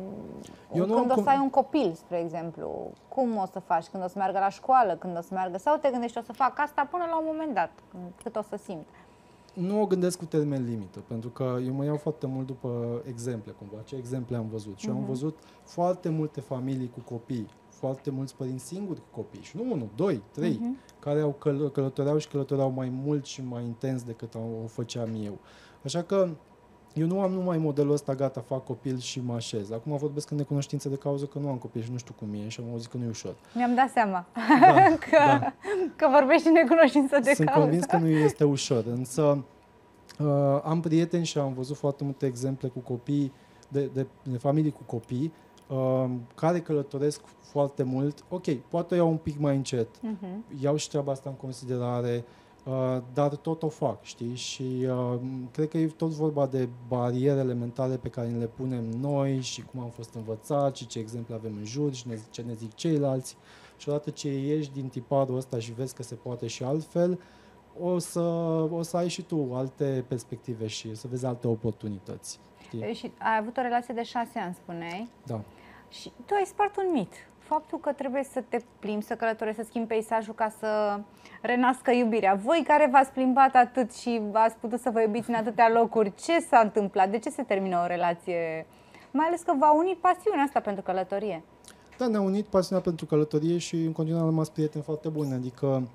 Eu nu când am o să com- ai un copil, spre exemplu, cum o să faci? Când o să meargă la școală, când o să meargă? Sau te gândești o să fac asta până la un moment dat, când- cât o să simt? Nu o gândesc cu termen limită, pentru că eu mă iau foarte mult după exemple, cumva, ce exemple am văzut. Și eu am Mhm. văzut foarte multe familii cu copii, foarte mulți părinți singuri cu copii, și nu unul, doi, trei, Mhm. care au căl- călătoreau și călătoreau mai mult și mai intens decât o făceam eu. Așa că eu nu am numai modelul ăsta, gata, fac copil și mă așez. Acum vorbesc în necunoștință de cauză că nu am copil și nu știu cum e și am auzit că nu e ușor. Mi-am dat seama Da, că, da. că vorbești în necunoștință de Sunt cauză. convins că nu este ușor, însă uh, am prieteni și am văzut foarte multe exemple cu copii, de, de, de familii cu copii, uh, care călătoresc foarte mult. Ok, poate o iau un pic mai încet, Mhm. iau și treaba asta în considerare, uh, dar tot o fac, știi? Și uh, cred că e tot vorba de barierele mentale pe care le punem noi și cum am fost învățați și ce exemple avem în jur și ne, ce ne zic ceilalți. Și odată ce ieși din tiparul ăsta și vezi că se poate și altfel, o să, o să ai și tu alte perspective și să vezi alte oportunități. Știi? Și ai avut o relație de șase ani, spuneai, Da. și tu ai spart un mit. Faptul că trebuie să te plimbi, să călătorești, să schimbi peisajul ca să renască iubirea. Voi care v-ați plimbat atât și ați putut să vă iubiți în atâtea locuri, ce s-a întâmplat? De ce se termină o relație? Mai ales că v-a unit pasiunea asta pentru călătorie. Da, ne-a unit pasiunea pentru călătorie și în continuare am rămas prieteni foarte buni. Adică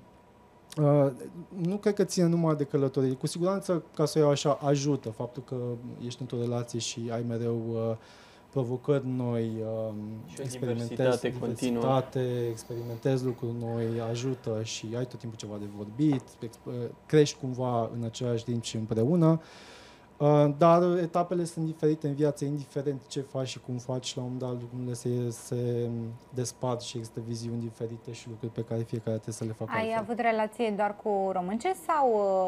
uh, nu cred că ține numai de călătorie. Cu siguranță, ca să o iau așa, ajută faptul că ești într-o relație și ai mereu uh, provocări noi, uh, Și o experimentezi diversitate continuă. diversitate, experimentezi lucruri noi, ajută și ai tot timpul ceva de vorbit, exp- uh, crești cumva în același timp și împreună. Uh, dar etapele sunt diferite în viață, indiferent ce faci și cum faci, la un moment dat lucrurile se, se despart și există viziuni diferite și lucruri pe care fiecare trebuie să le facă Ai altfel. avut relație doar cu românce sau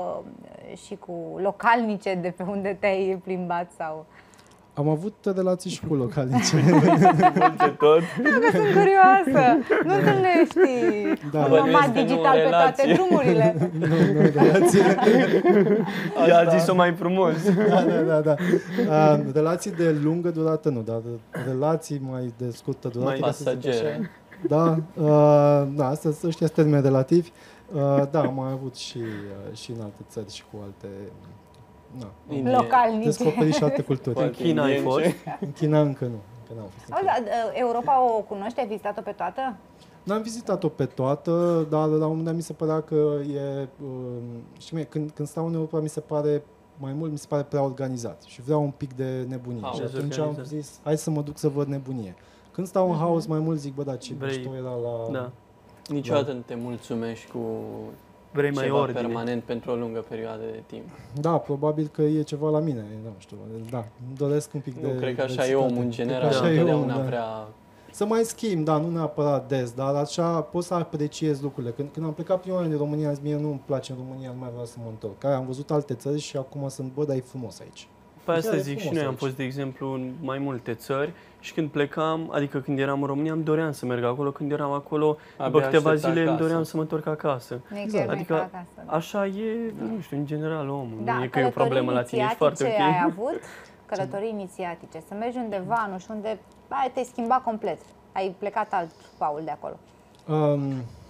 uh, și cu localnice de pe unde te-ai plimbat? Sau? Am avut relații și cu localnice. Multe tot. Că sunt curioasă! Nu întâlnești Da. un Bănuiesc nomad că nu digital în pe toate relație. drumurile. nu, nu, relații. Ea a zis-o mai frumos. Da, da, da. da. Uh, relații de lungă durată nu, dar relații mai de scurtă durată. Mai ca să zic pasagere. așa. Da, uh, da, asta ăștia sunt termeni relativi. Uh, da, am mai avut și, uh, și în alte țări și cu alte... Na, am Indie. Localnice. descoperit și alte culturi. Poate În China ai indience. fost? În China încă nu. Încă n-am fost în Auzi, China. dar, uh, Europa o cunoști? Ai vizitat-o pe toată? N-am vizitat-o pe toată, dar la un moment dat mi se părea că e... um, Știi, mie, când, când stau în Europa mi se pare mai mult, mi se pare prea organizat și vreau un pic de nebunie. Haos. Și atunci am Organizat. zis, hai să mă duc să văd nebunie. Când stau în haos mai mult zic, bă, da, ce Vrei- mișto era la... Da. Niciodată nu te mulțumești cu Vrei mai ceva ordine. permanent pentru o lungă perioadă de timp. Da, probabil că e ceva la mine, nu știu, da, îmi doresc un pic Nu, de cred că așa e diversitate. omul în Cred că general, așa e întotdeauna omul, da. vrea... Să mai schimb, da, nu neapărat des, dar așa pot să apreciez lucrurile. Când, când am plecat prima oară din România, am zis, mie nu-mi place în România, nu mai vreau să mă întorc. Care am văzut alte țări și acum sunt, bă, dar e frumos aici. Pe asta Chiar e zic și frumos noi, am aici. fost, de exemplu, în mai multe țări și când plecam, adică când eram în România, îmi doream să merg acolo. Când eram acolo, Abia după câteva aștepta zile, îmi acasă. doream să mă întorc acasă. Nicăieri Adică mai ca acasă. Da. Așa e, nu știu, în general omul. Da, nu e că e o problemă la tine, ești foarte inițiatice ai ok. avut? Călătorii inițiatice. Să mergi undeva, nu știu unde, ai, te-ai schimbat complet. Ai plecat alt Paul de acolo. Um,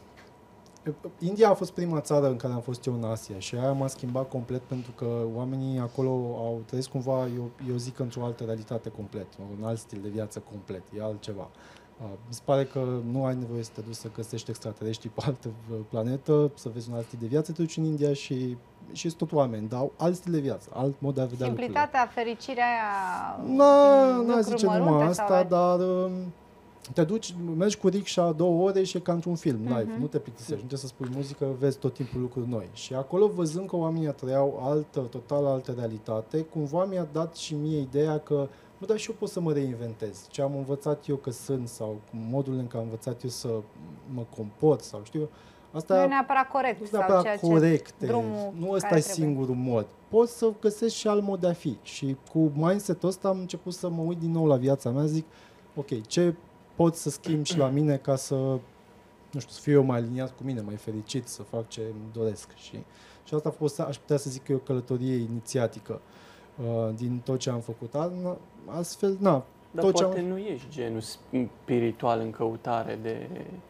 India a fost prima țară în care am fost eu în Asia și aia m-a schimbat complet pentru că oamenii acolo au trăit cumva, eu, eu zic, într-o altă realitate complet, un alt stil de viață complet, e altceva. Uh, mi se pare că nu ai nevoie să te duci să găsești extraterestri pe altă planetă, să vezi un alt stil de viață, te duci în India și și sunt tot oameni, dar au alt stil de viață, alt mod de a vedea lucrurile. Simplitatea, fericirea aia... Nu, din nu lucruri zice numai mărunte sau asta, ai- dar um, te duci, mergi cu rickshaw două ore și e ca într-un film live, Mhm. nu te plictisești, nu trebuie să spui muzică, vezi tot timpul lucruri noi. Și acolo, văzând că oamenii trăiau altă, total altă realitate, cumva mi-a dat și mie ideea că, bă, dar și eu pot să mă reinventez. Ce am învățat eu că sunt sau modul în care am învățat eu să mă comport sau știu eu, asta Nu e neapărat corect. nu sunt sau neapărat ceea ce- corecte, drumul nu care ăsta e trebuie. singurul mod. Poți să găsești și alt mod de a fi. Și cu mindset-ul ăsta am început să mă uit din nou la viața mea, zic, ok, ce pot să schimb și la mine ca să, nu știu, să fiu eu mai aliniat cu mine, mai fericit, să fac ce îmi doresc. Și, și asta a fost, aș putea să zic că e o călătorie inițiatică uh, din tot ce am făcut. Al- Astfel, na, Dar tot ce poate am... nu ești genul spiritual în căutare de...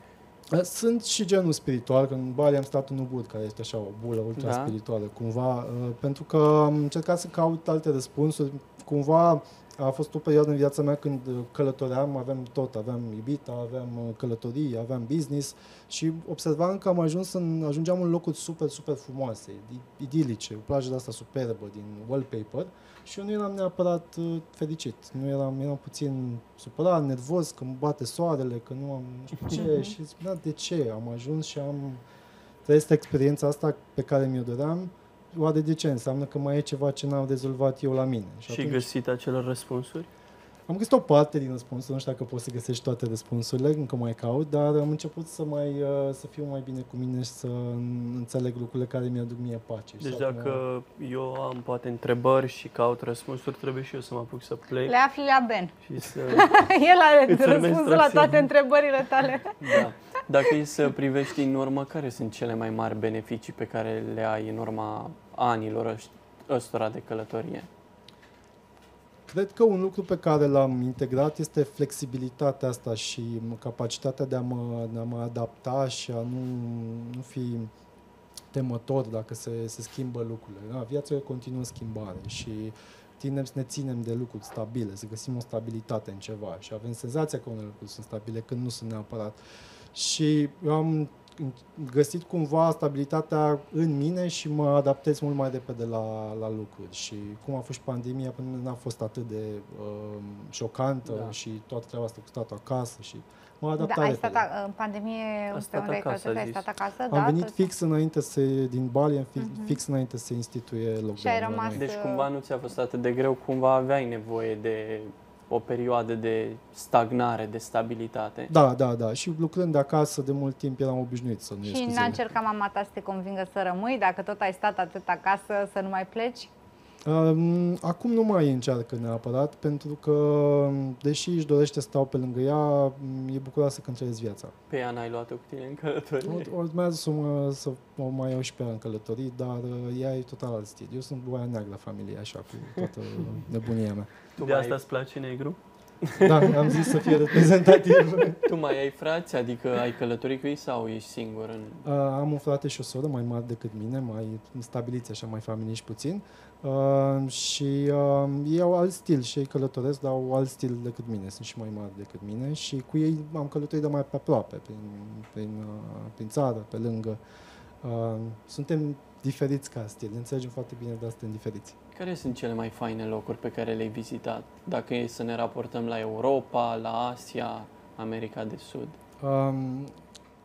Sunt și genul spiritual, că în Bali am stat în Ubud, care este așa o bulă ultra Da. spirituală, cumva, uh, pentru că am încercat să caut alte răspunsuri, cumva a fost o perioadă în viața mea când uh, călătoream, aveam tot, aveam iubita, aveam uh, călătorii, aveam business și observam că am ajuns în, ajungeam în locuri super, super frumoase, i- idilice, o plajă de asta superbă din wallpaper și eu nu eram neapărat uh, fericit, nu eram, eram puțin supărat, nervos, că îmi bate soarele, că nu am nu știu ce și zic, da, de ce? Am ajuns și am trăiesc experiența asta pe care mi-o doream, oare de ce? Înseamnă că mai e ceva ce n-am rezolvat eu la mine. Și atunci găsit acele răspunsuri? am găsit o parte din răspunsuri, nu știu dacă poți să găsești toate răspunsurile, încă mai caut, dar am început să mai uh, să fiu mai bine cu mine și să înțeleg lucrurile care mi-aduc mie pace. Și Deci acum- dacă eu am poate întrebări și caut răspunsuri, trebuie și eu să mă apuc să plec Le afli la Ben. și să... El are Îți urmezi răspunsul la traseu. toate întrebările tale. Da. Dacă e să privești în urmă, care sunt cele mai mari beneficii pe care le ai în urma anilor ăș- ăstora de călătorie? Cred că un lucru pe care l-am integrat este flexibilitatea asta și capacitatea de a mă, de a mă adapta și a nu, nu fi temător dacă se, se schimbă lucrurile. Da? Viața e o continuă schimbare și tindem să ne ținem de lucruri stabile, să găsim o stabilitate în ceva și avem senzația că unele lucruri sunt stabile când nu sunt neapărat. Și eu am găsit cumva stabilitatea în mine și mă adaptez mult mai repede la, la lucruri. Și cum a fost și pandemia, pentru mine n-a fost atât de uh, șocantă Da. și toată treaba asta cu statul acasă și m-am Da, adaptat ai repede. stat a- în pandemie, A pe stat unde ai acasă, călătorit, a ai zis. stat acasă, Am da? venit tot- fix înainte să, din Bali, am fi, Mhm. fix înainte să instituie lockdown. Și ai rămas- Noi. Deci cumva nu ți-a fost atât de greu, cumva aveai nevoie de o perioadă de stagnare, de stabilitate. Da, da, da. Și lucrând de acasă de mult timp eram obișnuit să nu ies Și cu n-a zile. încercat mama ta să te convingă să rămâi, dacă tot ai stat atât acasă, să nu mai pleci? Um, Acum nu mai încearcă neapărat, pentru că, deși își dorește să stau pe lângă ea, e bucuroasă când trăiesc viața. Pe ea n-ai luat-o cu tine în călătorie? O- Urmează să, mă, să o mai iau și pe ea în călătorii, dar uh, ea e total alt stil. Eu sunt boia neagră la familie, așa, cu toată nebunia mea. Tu De mai asta ai- îți place negru? Da, am zis să fie reprezentativ. Tu mai ai frați? Adică ai călătorit cu ei sau ești singur în... Uh, am un frate și o soră mai mari decât mine, mai stabiliți așa, mai familiști puțin. Uh, și uh, ei au alt stil și ei călătoresc, dar au alt stil decât mine, sunt și mai mari decât mine și cu ei am călătorit de mai pe aproape, prin, prin, uh, prin țară, pe lângă. Uh, suntem diferiți ca stil, ne înțelegem foarte bine, dar suntem diferiți. Care sunt cele mai faine locuri pe care le-ai vizitat? Dacă e să ne raportăm la Europa, la Asia, America de Sud. Um,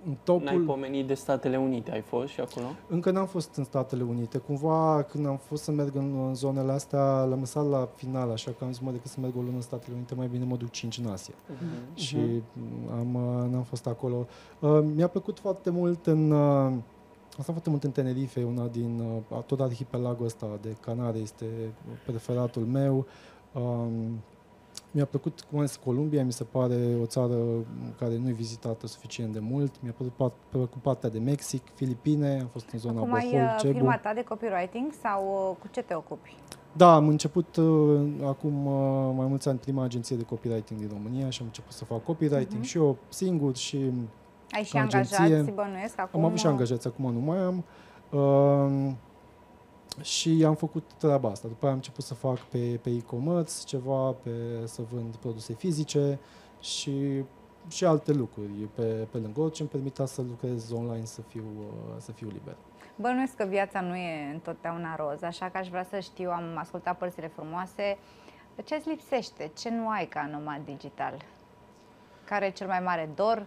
În topul... N-ai pomenit de Statele Unite, ai fost și acolo? Încă n-am fost în Statele Unite. Cumva, când am fost să merg în, în zonele astea, l-am lăsat la final, așa că am zis, mă, decât să merg o lună în Statele Unite, mai bine mă duc cinci în Asia. Uh-huh. Și am, n-am fost acolo. Uh, mi-a plăcut foarte mult în... Uh, am stat foarte mult în Tenerife, una din... Uh, tot arhipelagul ăsta de Canare este preferatul meu. Uh, Mi-a plăcut, cum am zis, Columbia, mi se pare o țară care nu e vizitată suficient de mult. Mi-a plăcut, plăcut partea de Mexic, Filipine, am fost în zona Acum Bohol, ai Cebu. firma ta de copywriting sau cu ce te ocupi? Da, am început uh, acum uh, mai mulți ani prima agenție de copywriting din România și am început să fac copywriting uh-huh. și eu singur și ai și agenție. angajați, bănuiesc, acum? Am avut și angajați, acum nu mai am. Uh, Și am făcut treaba asta. După aia am început să fac pe, pe e-commerce ceva, pe, să vând produse fizice și, și alte lucruri pe, pe lângă, ce îmi permitea să lucrez online, să fiu, să fiu liber. Bănuiesc că viața nu e întotdeauna roz, așa că aș vrea să știu, am ascultat părțile frumoase, ce îți lipsește, ce nu ai ca nomad digital? Care e cel mai mare dor?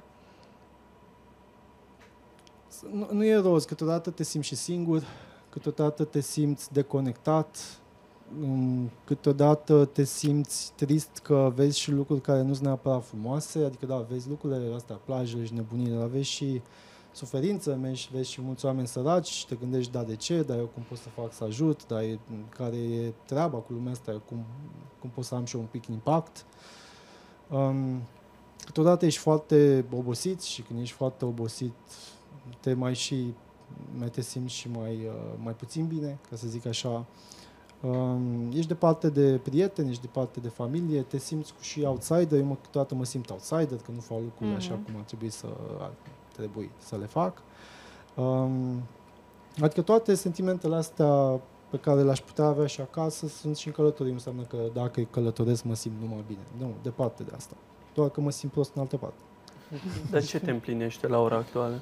Nu, nu e roz, câteodată te simți și singur, câteodată te simți deconectat, câteodată te simți trist că vezi și lucruri care nu sunt neapărat frumoase, adică da, vezi lucrurile astea, plajele și nebunile, dar vezi și suferință, vezi și mulți oameni săraci și te gândești, da, de ce, dar eu cum pot să fac să ajut, dar e, care e treaba cu lumea asta, cum, cum pot să am și eu un pic impact. Um, câteodată ești foarte obosit și când ești foarte obosit te mai și mai te simți și mai, uh, mai puțin bine, ca să zic așa. Um, ești departe de prieteni, ești departe de familie, te simți și outsider. Eu mă, câteodată mă simt outsider, că nu fac lucrurile mm-hmm. așa cum ar trebui să, ar trebui să le fac. Um, adică toate sentimentele astea pe care le-aș putea avea și acasă sunt și în călătorie. Nu înseamnă că dacă călătoresc mă simt numai bine. Nu, departe de asta. Doar că mă simt prost în altă parte. Dar ce te împlinește la ora actuală?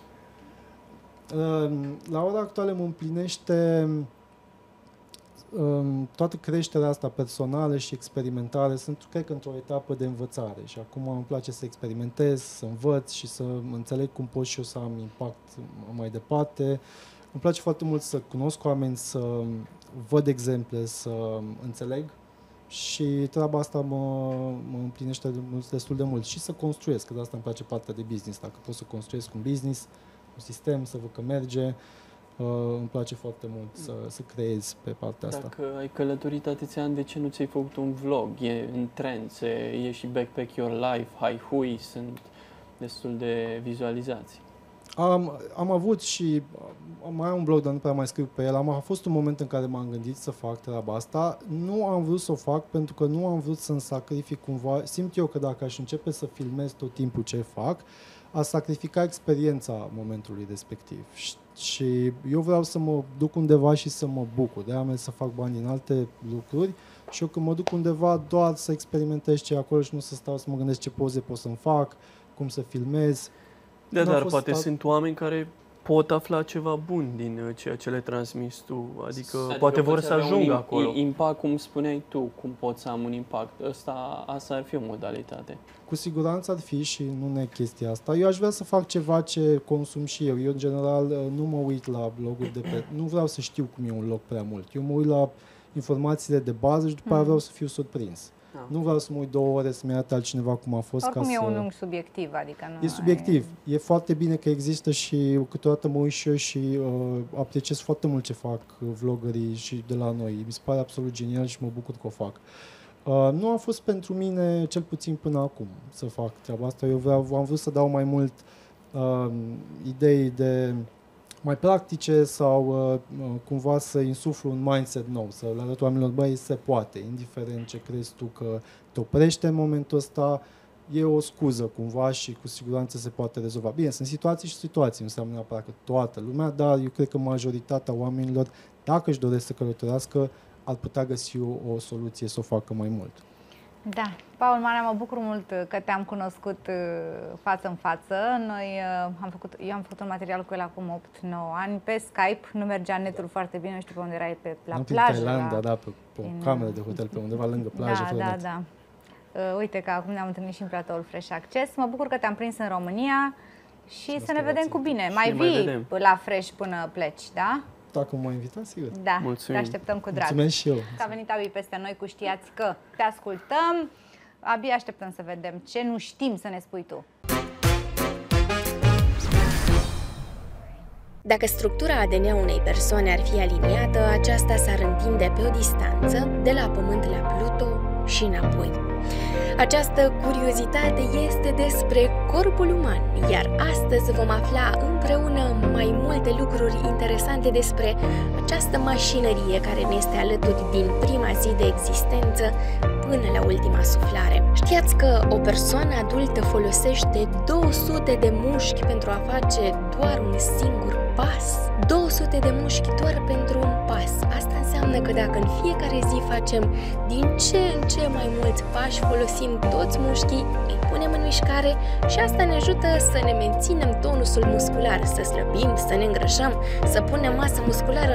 La ora actuală mă împlinește toată creșterea asta personală și experimentare. Sunt, cred că, într-o etapă de învățare și acum îmi place să experimentez, să învăț și să înțeleg cum pot și eu să am impact mai departe. Îmi place foarte mult să cunosc oameni, să văd exemple, să înțeleg și treaba asta mă, mă împlinește destul de mult și să construiesc, că de asta îmi place partea de business. Dacă pot să construiesc un business, un sistem, să văd că merge. Uh, îmi place foarte mult să, să creez pe partea Dacă asta. Dacă ai călătorit atâția ani, de ce nu ți-ai făcut un vlog? E în trend, se, e și Backpack Your Life, Hai Hui, sunt destul de vizualizați. Am, am avut și mai am un blog, dar nu prea mai scriu pe el. Am, a fost un moment în care m-am gândit să fac treaba asta. Nu am vrut să o fac pentru că nu am vrut să-mi sacrific cumva. Simt eu că dacă aș începe să filmez tot timpul ce fac, a sacrifica experiența momentului respectiv. Și, și eu vreau să mă duc undeva și să mă bucur. De-aia am să fac bani din alte lucruri și eu când mă duc undeva doar să experimentez ce e acolo și nu să stau să mă gândesc ce poze pot să-mi fac, cum să filmez. Da, dar poate stat... sunt oameni care pot afla ceva bun din ceea ce le transmiți tu, adică, adică poate vor să ajungă acolo. Impact, cum spuneai tu, cum poți să am un impact. Asta, asta ar fi o modalitate. Cu siguranță ar fi și nu ne chestia asta. Eu aș vrea să fac ceva ce consum și eu. Eu, în general, nu mă uit la bloguri de pe... Nu vreau să știu cum e un loc prea mult. Eu mă uit la informațiile de bază și după mm. aia vreau să fiu surprins. Ah. Nu vreau să mă uit două ore să-mi arate altcineva cum a fost. Oricum ca e să... un unghi subiectiv, adică nu... E subiectiv. E... e foarte bine că există și câteodată mă uit și eu și uh, apreciez foarte mult ce fac vloggerii și de la noi. Mi se pare absolut genial și mă bucur că o fac. Uh, nu a fost pentru mine, cel puțin până acum, să fac treaba asta. Eu vreau, am vrut să dau mai mult uh, idei de mai practice sau uh, cumva să insuflu un mindset nou, să le arăt oamenilor, băi, se poate, indiferent ce crezi tu că te oprește în momentul ăsta, e o scuză cumva și cu siguranță se poate rezolva. Bine, sunt situații și situații, nu înseamnă neapărat că toată lumea, dar eu cred că majoritatea oamenilor, dacă își doresc să călătorească, ar putea găsi o, o soluție să o facă mai mult. Da. Paul Manea, mă bucur mult că te-am cunoscut față în față. Noi am făcut, eu am făcut un material cu el acum opt nouă ani pe Skype, nu mergea netul foarte bine, nu știu pe unde erai, pe la am plajă. În Thailanda, la... da, pe, pe o în... cameră de hotel, pe undeva lângă plajă. Da, da, net. da. Uh, uite că acum ne-am întâlnit și în platoul Fresh Access. Mă bucur că te-am prins în România. și să ne vedem cu bine. Mai ne mai vii vedem. la Fresh până pleci, da? Dacă mă invitați, sigur. Da, Mulțumim. te așteptăm cu drag. Mulțumesc și eu. Că a venit Abi peste noi cu Știați Că. Te ascultăm, abia așteptăm să vedem ce nu știm să ne spui tu. Dacă structura A D N-a unei persoane ar fi aliniată, aceasta s-ar întinde pe o distanță de la Pământ la Pluto și înapoi. Această curiozitate este despre corpul uman, iar astăzi vom afla împreună mai multe lucruri interesante despre această mașinărie care ne este alături din prima zi de existență până la ultima suflare. Știați că o persoană adultă folosește două sute de mușchi pentru a face doar un singur pas? două sute de mușchi doar pentru un pas. Asta înseamnă că dacă în fiecare zi facem din ce în ce mai mulți pași, folosim toți mușchii, îi punem în mișcare și asta ne ajută să ne menținem tonusul muscular, să slăbim, să ne îngrășăm, să punem masă musculară,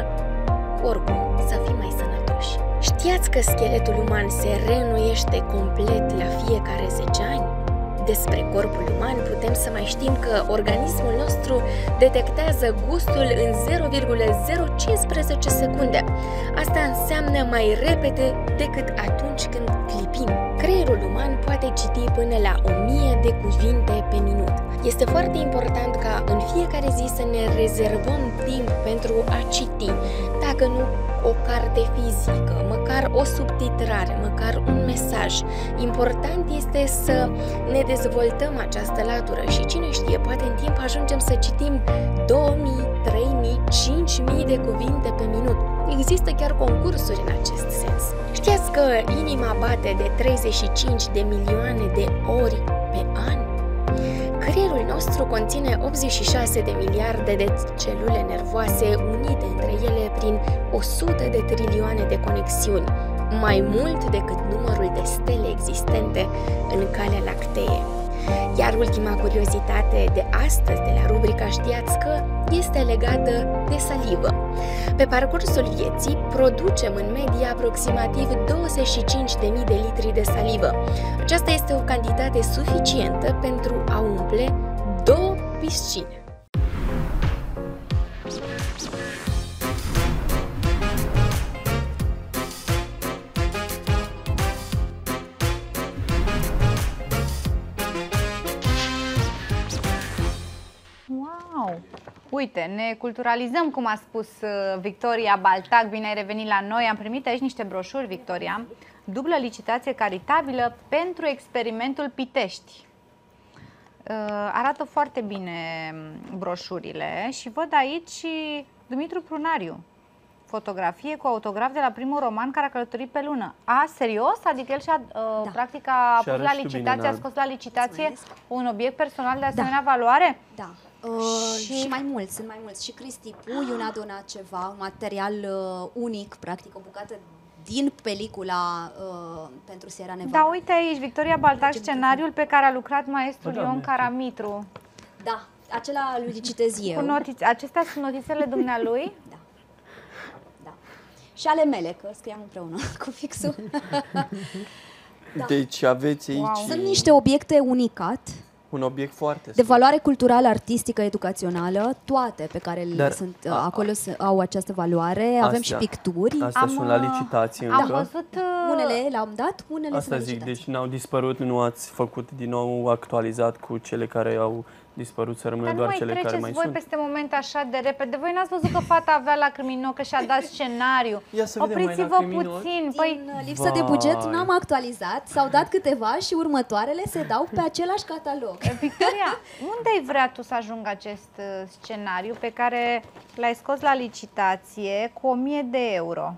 oricum să fim mai sănătoși. Știați că scheletul uman se reînnoiește complet la fiecare zece ani? Despre corpul uman putem să mai știm că organismul nostru detectează gustul în zero virgulă zero cincisprezece secunde. Asta înseamnă mai repede decât atunci când clipim. Creierul uman poate citi până la o mie de cuvinte pe minut. Este foarte important ca în fiecare zi să ne rezervăm timp pentru a citi, dacă nu o carte fizică, măcar o subtitrare, măcar un mesaj. Important este să ne dezvoltăm această latură și cine știe, poate în timp ajungem să citim două mii, trei mii, cinci mii de cuvinte pe minut. Există chiar concursuri în acest sens. Știați că inima bate de treizeci și cinci de milioane de ori pe an? Creierul nostru conține optzeci și șase de miliarde de celule nervoase unite între ele prin o sută de trilioane de conexiuni, mai mult decât numărul de stele existente în Calea Lactee. Iar ultima curiozitate de astăzi de la rubrica Știați Că este legată de salivă. Pe parcursul vieții producem în medie aproximativ douăzeci și cinci de mii de litri de salivă. Aceasta este o cantitate suficientă pentru a umple două piscine. Wow! Uite, ne culturalizăm, cum a spus Victoria Baltac. Bine ai revenit la noi. Am primit aici niște broșuri, Victoria. Dublă licitație caritabilă pentru experimentul Pitești. Arată foarte bine broșurile și văd aici Dumitru Prunariu. Fotografie cu autograf de la primul roman care a călătorit pe lună. A, serios? Adică el și-a, da. practic a pus la licitație, a scos la licitație un obiect personal de asemenea da. valoare? Da. Uh, și... și mai mulți, sunt mai mulți. Și Cristi Puiu ne-a donat ceva, un material uh, unic, practic o bucată din pelicula uh, pentru Sierra Nevada. Da, uite aici, Victoria Baltac, scenariul pe care a lucrat maestrul da, Ion Caramitru. Da, acela lui citez eu. Cu notițe. Acestea sunt notițele dumnealui? Da. Da. Și ale mele, că scriam împreună cu fixul. Da. Deci aveți aici... Wow. Sunt niște obiecte unicat. Un obiect foarte de valoare culturală, artistică, educațională, toate pe care Dar, sunt a, acolo a, au această valoare. Astea, Avem și picturi. Astea am, sunt la licitație am încă. văzut uh... unele le-am dat, unele Asta sunt la zic, licitație. deci n-au dispărut, nu ați făcut din nou actualizat cu cele care au dispărut, să rămână doar cele care mai voi sunt. peste moment așa de repede. Voi n-ați văzut că fata avea lacrimi în ochi, că și-a dat scenariu. Opriți-vă puțin. Păi... Din lipsă de buget n-am actualizat, s-au dat câteva și următoarele se dau pe același catalog. Victoria, unde ai vrea tu să ajungă acest scenariu pe care l-ai scos la licitație cu o mie de euro?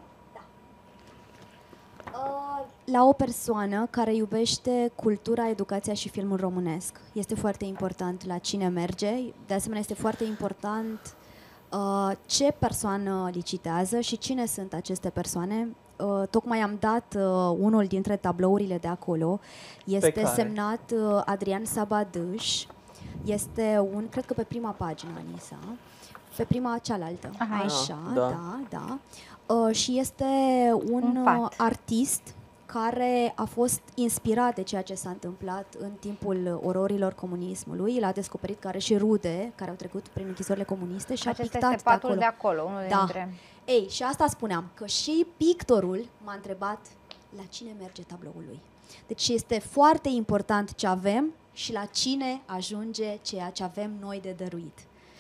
La o persoană care iubește cultura, educația și filmul românesc. Este foarte important la cine merge. De asemenea, este foarte important uh, ce persoană licitează și cine sunt aceste persoane. Uh, tocmai am dat uh, unul dintre tablourile de acolo. Este semnat uh, Adrian Sabadâș. Este un, cred că pe prima pagină, Anisa. Pe prima cealaltă. Aha, așa, da, da. da. Uh, și este un, un artist care a fost inspirat de ceea ce s-a întâmplat în timpul ororilor comunismului. El a descoperit că are și rude care au trecut prin închisorile comuniste și Acesta a pictat este patul de de acolo. acolo, unul Da. dintre... Ei, și asta spuneam, că și pictorul m-a întrebat la cine merge tabloul lui. Deci este foarte important ce avem și la cine ajunge ceea ce avem noi de dăruit.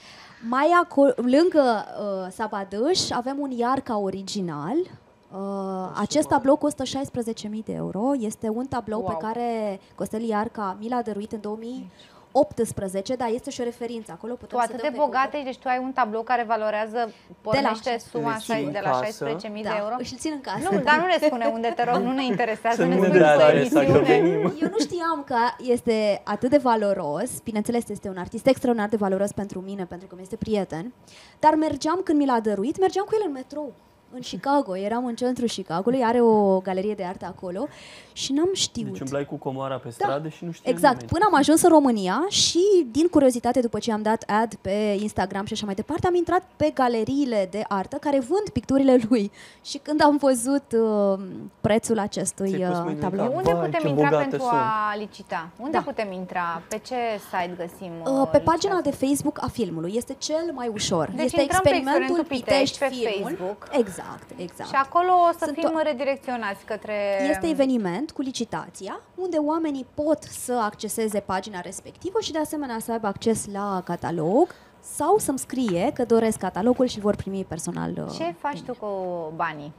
Mai acolo, lângă uh, Sabadâș, avem un Iarca original. Uh, acest tablou costă șaisprezece mii de euro. Este un tablou Wow. pe care Costel Iarca mi l-a dăruit în două mii optsprezece, dar este și o referință. Acolo putem Tu să atât dăm de pe bogat Google. ești, deci tu ai un tablou care valorează, pornește suma Îl țin șai- în de la casă. șaisprezece mii de Da, euro? îl țin în casă. Nu, dar nu ne spune unde, te rog, nu ne interesează, Să ne nu ne spui dea pe adresa, că emisiune. venim. Eu nu știam că este atât de valoros. Bineînțeles, este un artist extraordinar de valoros pentru mine, pentru că mi este prieten. Dar mergeam, când mi l-a dăruit, mergeam cu el în metrou. În Chicago, eram în centrul Chicagoului, are o galerie de artă acolo și n-am știut. Deci umblai cu comoara pe stradă și nu știai Exact, nimeni. până am ajuns în România și din curiozitate, după ce am dat ad pe Instagram și așa mai departe, am intrat pe galeriile de artă care vând picturile lui. Și când am văzut uh, prețul acestui Ți-ai pus uh, mâinile în tablou... cap. Unde Vai, putem ce intra bogată pentru sunt. a licita? Unde Da. putem intra? Pe ce site găsim? Uh, uh, pe pagina licitația? de Facebook a filmului. Este cel mai ușor. Deci este intrăm pe experimentul Experimentul Pitești pe filmul. Facebook. Exact, exact. Și acolo o să Sunt fim to- redirecționați către... Este eveniment cu licitația, unde oamenii pot să acceseze pagina respectivă și de asemenea să aibă acces la catalog sau să-mi scrie că doresc catalogul și vor primi personal. uh, Ce faci tu cu banii?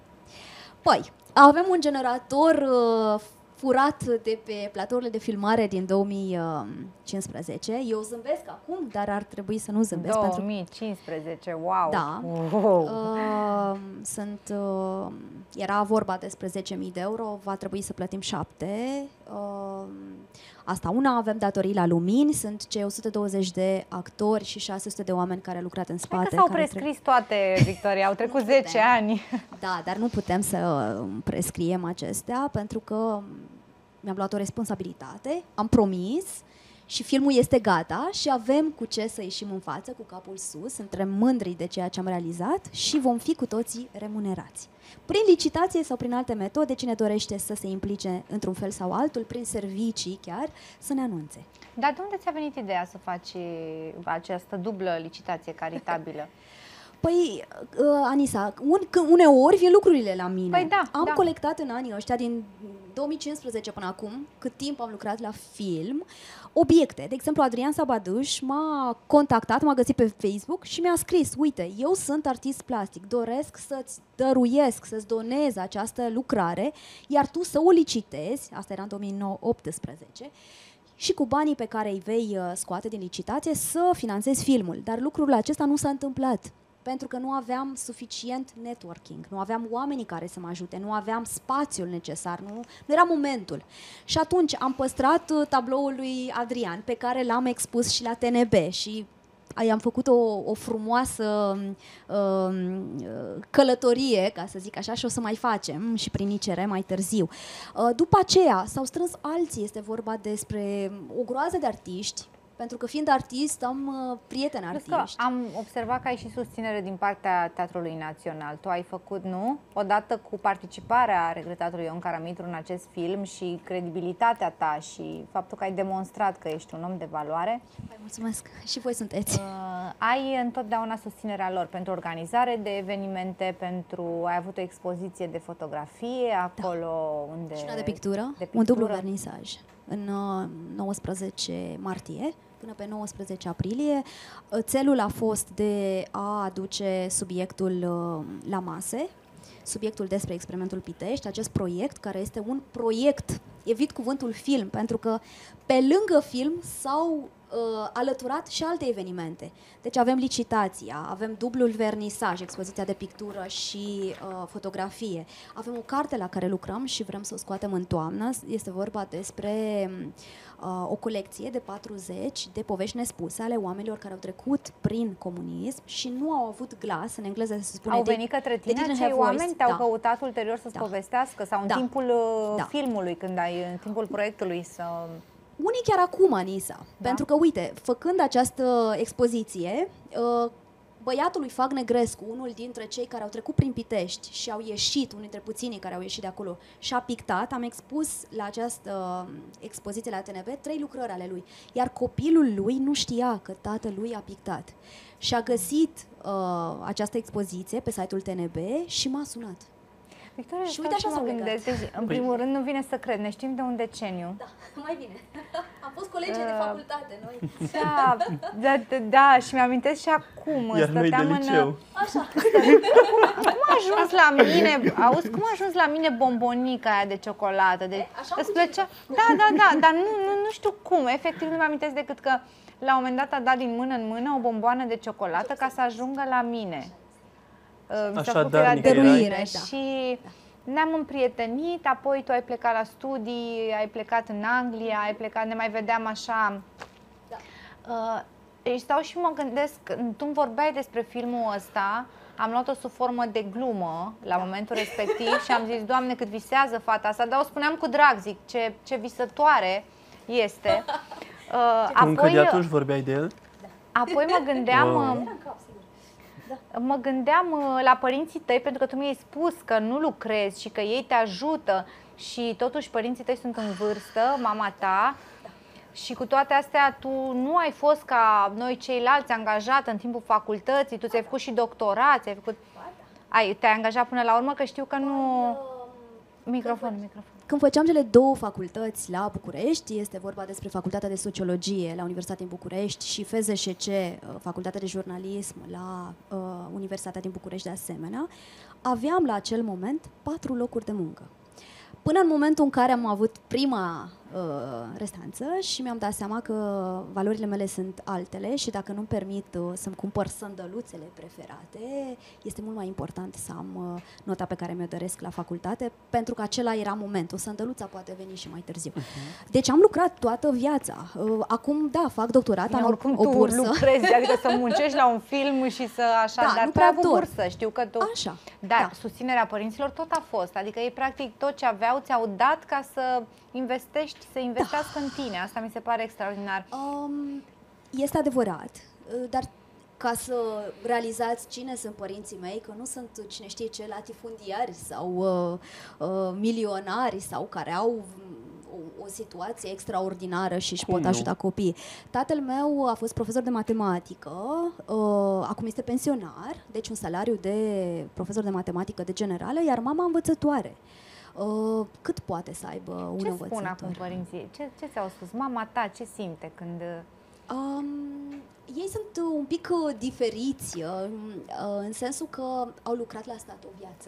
Păi, avem un generator uh, furat de pe platourile de filmare din două mii cincisprezece. Eu zâmbesc acum, dar ar trebui să nu zâmbesc pentru două mii cincisprezece, wow! Da. Wow. Uh, sunt, uh, era vorba despre zece mii de euro, va trebui să plătim șapte. Uh, asta una, avem datorii la lumini, sunt cei o sută douăzeci de actori și șase sute de oameni care au lucrat în spate. Hai că s-au care prescris toate, Victoria, au trecut zece ani. Da, dar nu putem să uh, prescriem acestea pentru că mi-am luat o responsabilitate, am promis și filmul este gata și avem cu ce să ieșim în față, cu capul sus, suntem mândri de ceea ce am realizat și vom fi cu toții remunerați. Prin licitație sau prin alte metode, cine dorește să se implice într-un fel sau altul, prin servicii chiar, să ne anunțe. Dar de unde ți-a venit ideea să faci această dublă licitație caritabilă? Păi, uh, Anisa, un, că uneori vin lucrurile la mine. Păi da, am da. colectat în anii ăștia, din două mii cincisprezece până acum, cât timp am lucrat la film, obiecte. De exemplu, Adrian Sabadâș m-a contactat, m-a găsit pe Facebook și mi-a scris: uite, eu sunt artist plastic, doresc să-ți dăruiesc, să-ți donez această lucrare, iar tu să o licitezi, asta era în două mii optsprezece, și cu banii pe care îi vei uh, scoate din licitație să finanțezi filmul. Dar lucrul acesta nu s-a întâmplat. Pentru că nu aveam suficient networking, nu aveam oamenii care să mă ajute, nu aveam spațiul necesar, nu, nu era momentul. Și atunci am păstrat uh, tabloul lui Adrian, pe care l-am expus și la T N B și i-am făcut o, o frumoasă uh, călătorie, ca să zic așa, și o să mai facem și prin I C R mai târziu. Uh, după aceea s-au strâns alții, este vorba despre o groază de artiști, pentru că fiind artist am uh, prieteni Că artiști. am observat că ai și susținere din partea Teatrului Național. Tu ai făcut, nu? Odată cu participarea regretatului Ion Caramitru în acest film și credibilitatea ta și faptul că ai demonstrat că ești un om de valoare. Păi, mulțumesc. Și voi sunteți. Uh, ai întotdeauna susținerea lor pentru organizare de evenimente, pentru... Ai avut o expoziție de fotografie acolo Da. unde... Și una de pictură, de un dublu pictură. vernisaj în uh, nouăsprezece martie până pe nouăsprezece aprilie. Uh, Țelul a fost de a aduce subiectul uh, la mase, subiectul despre experimentul Pitești, acest proiect care este un proiect, evit cuvântul film, pentru că pe lângă film s-au uh, alăturat și alte evenimente. Deci avem licitația, avem dublul vernisaj, expoziția de pictură și uh, fotografie. Avem o carte la care lucrăm și vrem să o scoatem în toamnă. Este vorba despre uh, o colecție de patruzeci de povești nespuse ale oamenilor care au trecut prin comunism și nu au avut glas, în engleză se spune... Au they- venit către they tine didn't acei have voice. oameni? Te-au Da. căutat ulterior să-ți Da. povestească? Sau în Da. timpul uh, Da. filmului, când ai, în timpul proiectului să... Unii chiar acum, Anisa, Da. pentru că, uite, făcând această expoziție, uh, băiatul lui Fag Negrescu, unul dintre cei care au trecut prin Pitești și au ieșit, unul dintre puținii care au ieșit de acolo, și-a pictat, am expus la această expoziție la T N B trei lucrări ale lui, iar copilul lui nu știa că tatălui a pictat. Și a găsit uh, această expoziție pe site-ul T N B și m-a sunat. Victoria, și uite așa mă s-au gândesc, deci, în primul rând nu vine să cred, ne știm de un deceniu. Da, mai bine. Am fost colegi uh, de facultate, noi. Da, da, da, da, și mi-amintesc și acum. Iar noi de liceu. În... Așa. Cum a ajuns la mine, auzi, cum a ajuns la mine bombonica aia de ciocolată? De, așa îți plăcea? Da, da, da, dar nu, nu, nu știu cum, efectiv nu mi-amintesc decât că la un moment dat a dat din mână în mână o bomboană de ciocolată ca să ajungă la mine. Așa, da, dăruire, da. Și ne-am împrietenit, apoi tu ai plecat la studii, ai plecat în Anglia, ai plecat, ne mai vedeam așa. Da. Uh, și stau și mă gândesc, tu îmi vorbeai despre filmul ăsta, am luat-o sub formă de glumă la momentul respectiv și am zis, Doamne, cât visează fata asta, dar o spuneam cu drag, zic, ce, ce visătoare este. Uh, apoi, încă de atunci vorbeai de el? Apoi mă gândeam... Wow. Mă gândeam la părinții tăi, pentru că tu mi-ai spus că nu lucrezi și că ei te ajută și totuși părinții tăi sunt în vârstă, mama ta, și cu toate astea tu nu ai fost ca noi ceilalți angajată în timpul facultății, tu ți-ai făcut și doctorat, ți-ai făcut... Ai, te-ai angajat până la urmă, că știu că nu... Microfon, microfon. Când făceam cele două facultăți la București, este vorba despre Facultatea de Sociologie la Universitatea din București și F Z S C, Facultatea de Jurnalism la uh, Universitatea din București de asemenea, aveam la acel moment patru locuri de muncă. Până în momentul în care am avut prima uh, restanță și mi-am dat seama că valorile mele sunt altele și dacă nu-mi permit uh, să-mi cumpăr sandăluțele preferate, este mult mai important să am uh, nota pe care mi-o doresc la facultate, pentru că acela era momentul. Sandăluța poate veni și mai târziu. Uh-huh. Deci am lucrat toată viața. Uh, acum, da, fac doctorat, am oricum o bursă. Tu lucrezi, adică să muncești la un film și să așa, da, dar nu tu ai avut tot. bursă, știu că tu... Așa. Dar da. susținerea părinților tot a fost, adică ei practic tot ce aveau ți-au dat ca să investești, să investească da. în tine. Asta mi se pare extraordinar. Um, este adevărat, dar ca să realizați cine sunt părinții mei, că nu sunt cine știe ce latifundiari sau uh, uh, milionari sau care au o, o situație extraordinară și își pot ajuta copiii. Tatăl meu a fost profesor de matematică, uh, acum este pensionar, deci un salariu de profesor de matematică de generală, iar mama învățătoare. Uh, cât poate să aibă un ce învățător? Ce spun acum părinții? Ce, ce ți-au spus? Mama ta ce simte când... Um, ei sunt un pic uh, diferiți, uh, în sensul că au lucrat la stat o viață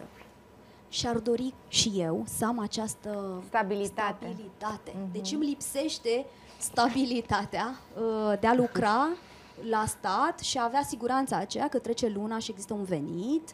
și ar dori și eu să am această stabilitate. stabilitate. Uh-huh. Deci îmi lipsește stabilitatea uh, de a lucra la stat și a avea siguranța aceea că trece luna și există un venit,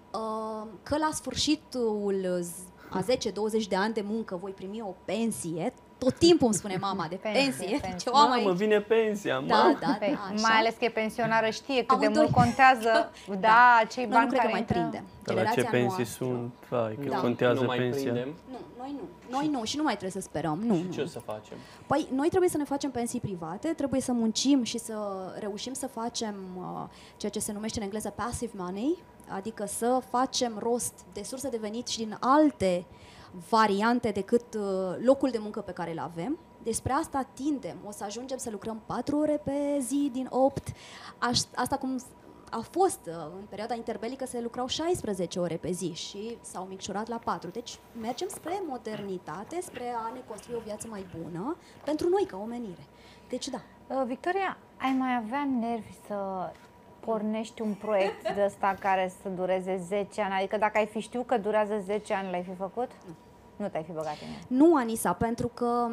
uh, că la sfârșitul a zece douăzeci de ani de muncă voi primi o pensie. Tot timpul îmi spune mama de pensie. pensie, pensie. Ce mamă, vine pensia. Da, mamă. da, da, așa. Mai ales că e pensionară, știe cât Am de doi. mult contează da, da cei bani care mai intră. Prindem. Dar la ce pensii noastră. sunt? Vai, că da. contează nu mai pensia. Prindem. Nu, noi nu. Noi nu și nu mai trebuie să sperăm. Nu, și nu. ce o să facem? Păi noi trebuie să ne facem pensii private, trebuie să muncim și să reușim să facem uh, ceea ce se numește în engleză passive money, adică să facem rost de surse de venit și din alte variante decât uh, locul de muncă pe care îl avem. Despre asta tindem. O să ajungem să lucrăm patru ore pe zi din opt. Aș, asta cum a fost uh, în perioada interbelică, se lucrau șaisprezece ore pe zi și s-au micșorat la patru. Deci mergem spre modernitate, spre a ne construi o viață mai bună pentru noi ca omenire. Deci da. Uh, Victoria, ai mai avea nervi să pornești un proiect de ăsta care să dureze zece ani? Adică dacă ai fi știut că durează zece ani, l-ai fi făcut? Nu. Nu te-ai fi băgat în el. Nu, Anisa, pentru că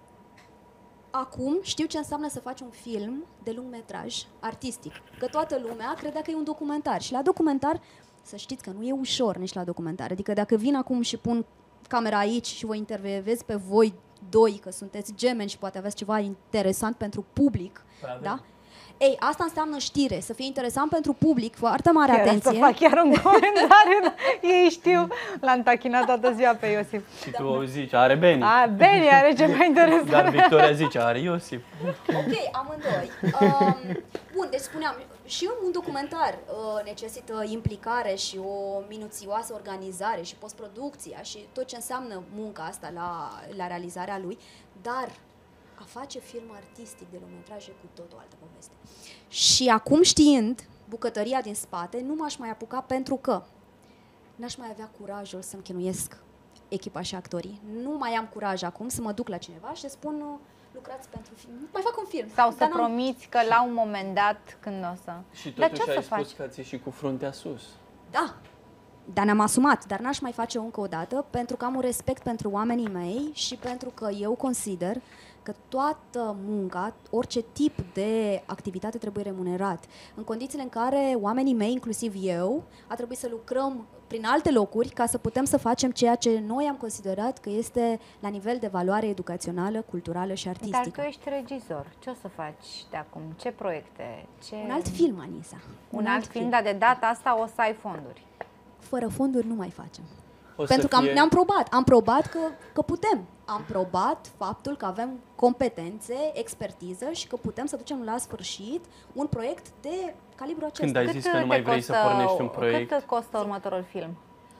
acum știu ce înseamnă să faci un film de lungmetraj artistic. Că toată lumea credea că e un documentar. Și la documentar, să știți că nu e ușor nici la documentar. Adică dacă vin acum și pun camera aici și vă intervievez pe voi doi, că sunteți gemeni și poate aveți ceva interesant pentru public, da? Ei, asta înseamnă știre, să fie interesant pentru public, foarte mare Chiar atenție. să fac chiar un comentariu, dar ei știu, l-am tachinat toată ziua pe Iosif. Și tu zici, are Beni. A, Beni are ce mai interesant. Dar Victoria zice, are Iosif. Ok, amândoi. Um, bun, deci spuneam, și un documentar uh, necesită implicare și o minuțioasă organizare și postproducția și tot ce înseamnă munca asta la, la realizarea lui, dar a face film artistic de lungmetraj e cu tot o altă poveste. Și acum știind bucătăria din spate, nu m-aș mai apuca pentru că n-aș mai avea curajul să-mi chinuiesc echipa și actorii. Nu mai am curaj acum să mă duc la cineva și să spun lucrați pentru film. Mai fac un film. Sau să promiți că la un moment dat când o să... Și Dar totuși ce o ai să spus faci? că ați ieșit cu fruntea sus. Da, dar ne-am asumat, dar n-aș mai face încă o dată pentru că am un respect pentru oamenii mei și pentru că eu consider că toată munca, orice tip de activitate trebuie remunerat. În condițiile în care oamenii mei, inclusiv eu, a trebuit să lucrăm prin alte locuri ca să putem să facem ceea ce noi am considerat că este la nivel de valoare educațională, culturală și artistică. Dar tu ești regizor. Ce o să faci de acum? Ce proiecte? Ce... Un alt film, Anisa. Un, un alt, alt film, film, dar de data asta o să ai fonduri. Fără fonduri nu mai facem. O Pentru că fie... am, ne-am probat. Am probat că, că putem. Am probat faptul că avem competențe, expertiză și că putem să ducem la sfârșit un proiect de calibru acesta. Când ai Cât zis că nu mai vrei costă, să pornești un proiect? Cât costă următorul film?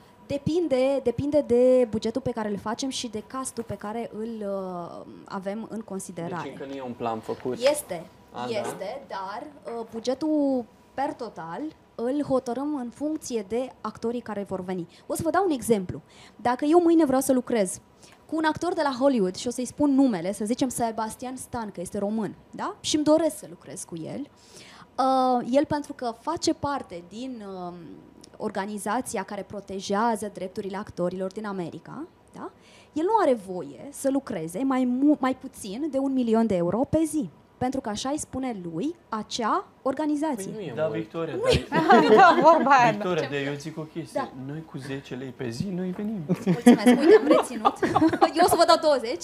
Depinde, depinde de bugetul pe care îl facem și de castul pe care îl uh, avem în considerare. Deci încă nu e un plan făcut. Este, A, este, da? dar uh, bugetul per total îl hotărâm în funcție de actorii care vor veni. O să vă dau un exemplu. Dacă eu mâine vreau să lucrez cu un actor de la Hollywood și o să-i spun numele, să zicem Sebastian Stan, că este român, da? Și îmi doresc să lucrez cu el. Uh, el pentru că face parte din uh, organizația care protejează drepturile actorilor din America, da? El nu are voie să lucreze mai, mu- mai puțin de un milion de euro pe zi. Pentru că așa îi spune lui acea organizație. Păi nu e Da, mult. Victoria, Da, vorba aia. Victoria, de eu zic o chestie. Da. Noi cu zece lei pe zi, noi venim. Mulțumesc, uite, am reținut. Eu o să vă dau douăzeci.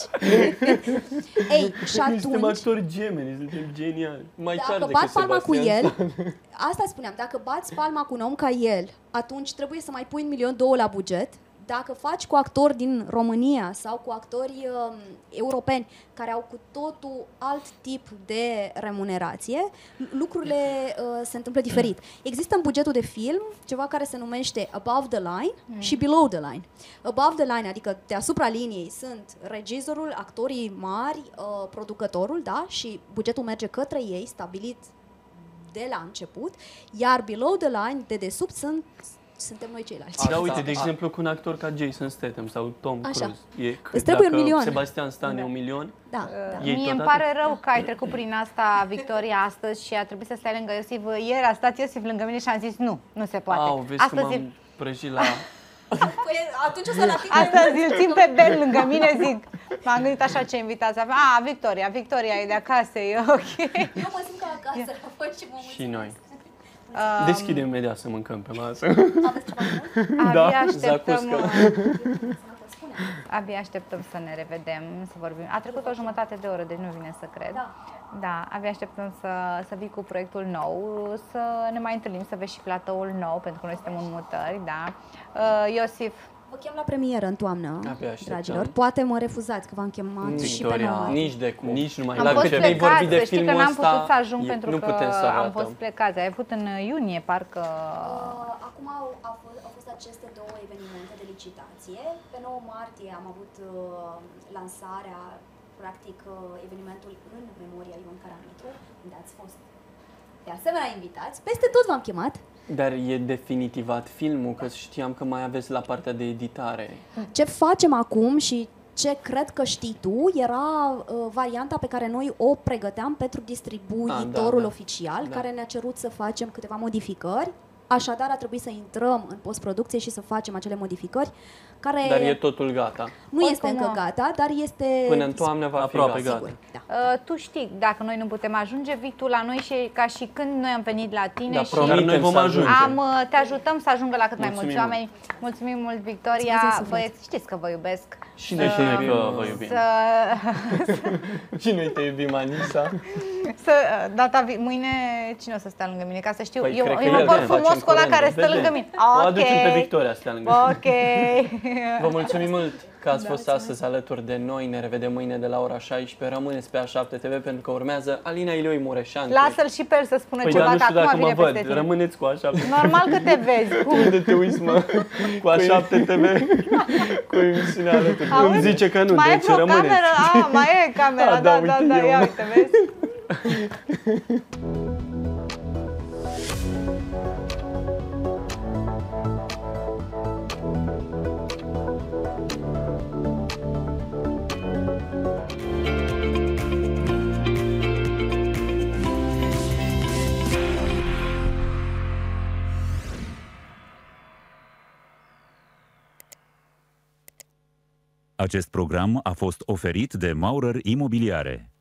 Ei, și Noi suntem atunci, actori gemeni, suntem geniali. Mai tare dacă decât bați palma cu Sebastian el, Stan. asta spuneam, dacă bați palma cu un om ca el, atunci trebuie să mai pui un milion două la buget. Dacă faci cu actori din România sau cu actori uh, europeni care au cu totul alt tip de remunerație, lucrurile uh, se întâmplă diferit. Există în bugetul de film ceva care se numește above the line mm. și below the line. Above the line, adică deasupra liniei, sunt regizorul, actorii mari, uh, producătorul, da? Și bugetul merge către ei, stabilit de la început, iar below the line, de desubt, sunt suntem noi ceilalți. Da, uite, de A- exemplu, cu un actor ca Jason Statham sau Tom Așa. Cruise. E, cât, Îți trebuie dacă un milion. Sebastian Stan Da. e un milion, Da, da. Ei Mie îmi tot pare rău că ai trecut prin asta, Victoria, astăzi și a trebuit să stai lângă Iosif. Ieri a stat Iosif lângă mine și am zis nu, nu se poate. au, vezi astăzi, că m-am prăjit la... Păi, atunci o să-l ating. astăzi îl țin pe Ben lângă mine, zic. M-am gândit așa ce invitați avem. A, Victoria, Victoria e de acasă, e ok. Eu mă simt ca acasă la voi și mă Și noi. Um, Deschidem imediat să mâncăm pe masă. Aveți ceva mult? Da, abia așteptăm, zacuscă. abia așteptăm să ne revedem, să vorbim. A trecut o jumătate de oră, deci nu vine să cred. Da. Da, abia așteptăm să, să vii cu proiectul nou, să ne mai întâlnim, să vezi și platoul nou, pentru că noi suntem în mutări, da. Uh, Iosif, Vă chem la premieră în toamnă, Abia așteptăm. dragilor. Poate mă refuzați că v-am chemat și pe Victoria, nouă. nici de cum. Nici nu mai am La fost câte vei plecați, vorbi de să știi că filmul n-am ăsta, putut să ajung e- pentru nu că putem să am ratăm. fost plecați. Ai avut în iunie, parcă... Uh, acum au, au, fost, au fost aceste două evenimente de licitație. Pe nouă martie am avut uh, lansarea, practic, uh, evenimentul în memoria Ion Caramitru, unde ați fost de asemenea invitați. Peste tot v-am chemat. Dar e definitivat filmul, că știam că mai aveți la partea de editare. Ce facem acum și ce cred că știi tu era uh, varianta pe care noi o pregăteam pentru distribuitorul Ah, da, da. oficial, Da. care ne-a cerut să facem câteva modificări. Așadar, a trebuit să intrăm în postproducție și să facem acele modificări. care Dar e totul gata. nu este încă gata, dar este... Până în toamnă va fi aproape gata. gata. Da. Uh, tu știi, dacă noi nu putem ajunge, vii tu la noi și ca și când noi am venit la tine Da, și promitem noi vom să ajunge. am, uh, te ajutăm să ajungă la cât mai Mulțumim mulți oameni. Mulțumim mult, Victoria. Mulțumesc suflet. Băieți, știți că vă iubesc. Și noi te iubim, că vă iubim. Să, Și noi te iubim, Anisa. să, data vi- mâine cine o să stea lângă mine? Ca să știu. Păi, eu cred că eu mă el port ne frumos facem cu ăla curând. care stă Vedem. lângă mine. O aducem pe Ok. Victoria să stea lângă mine. Ok. Vă mulțumim mult că ați fost astăzi alături de noi. Ne revedem mâine de la ora șaisprezece. Rămâneți pe A șapte T V pentru că urmează Alina Ilioi Mureșan. Lasă-l și pe el să spună Păi ceva, dar nu că știu acum dacă mă vine peste văd. tine. Rămâneți cu A șapte. Normal că te vezi. Cum? Unde te uiți, mă? Cu A șapte T V. Cu emisiunea alături. Auzi? Îmi zice că nu, mai deci e vreo rămâneți. cameră? A, mai e camera, A, da, da, da, uite da, eu. ia uite, vezi? Acest program a fost oferit de Maurer Imobiliare.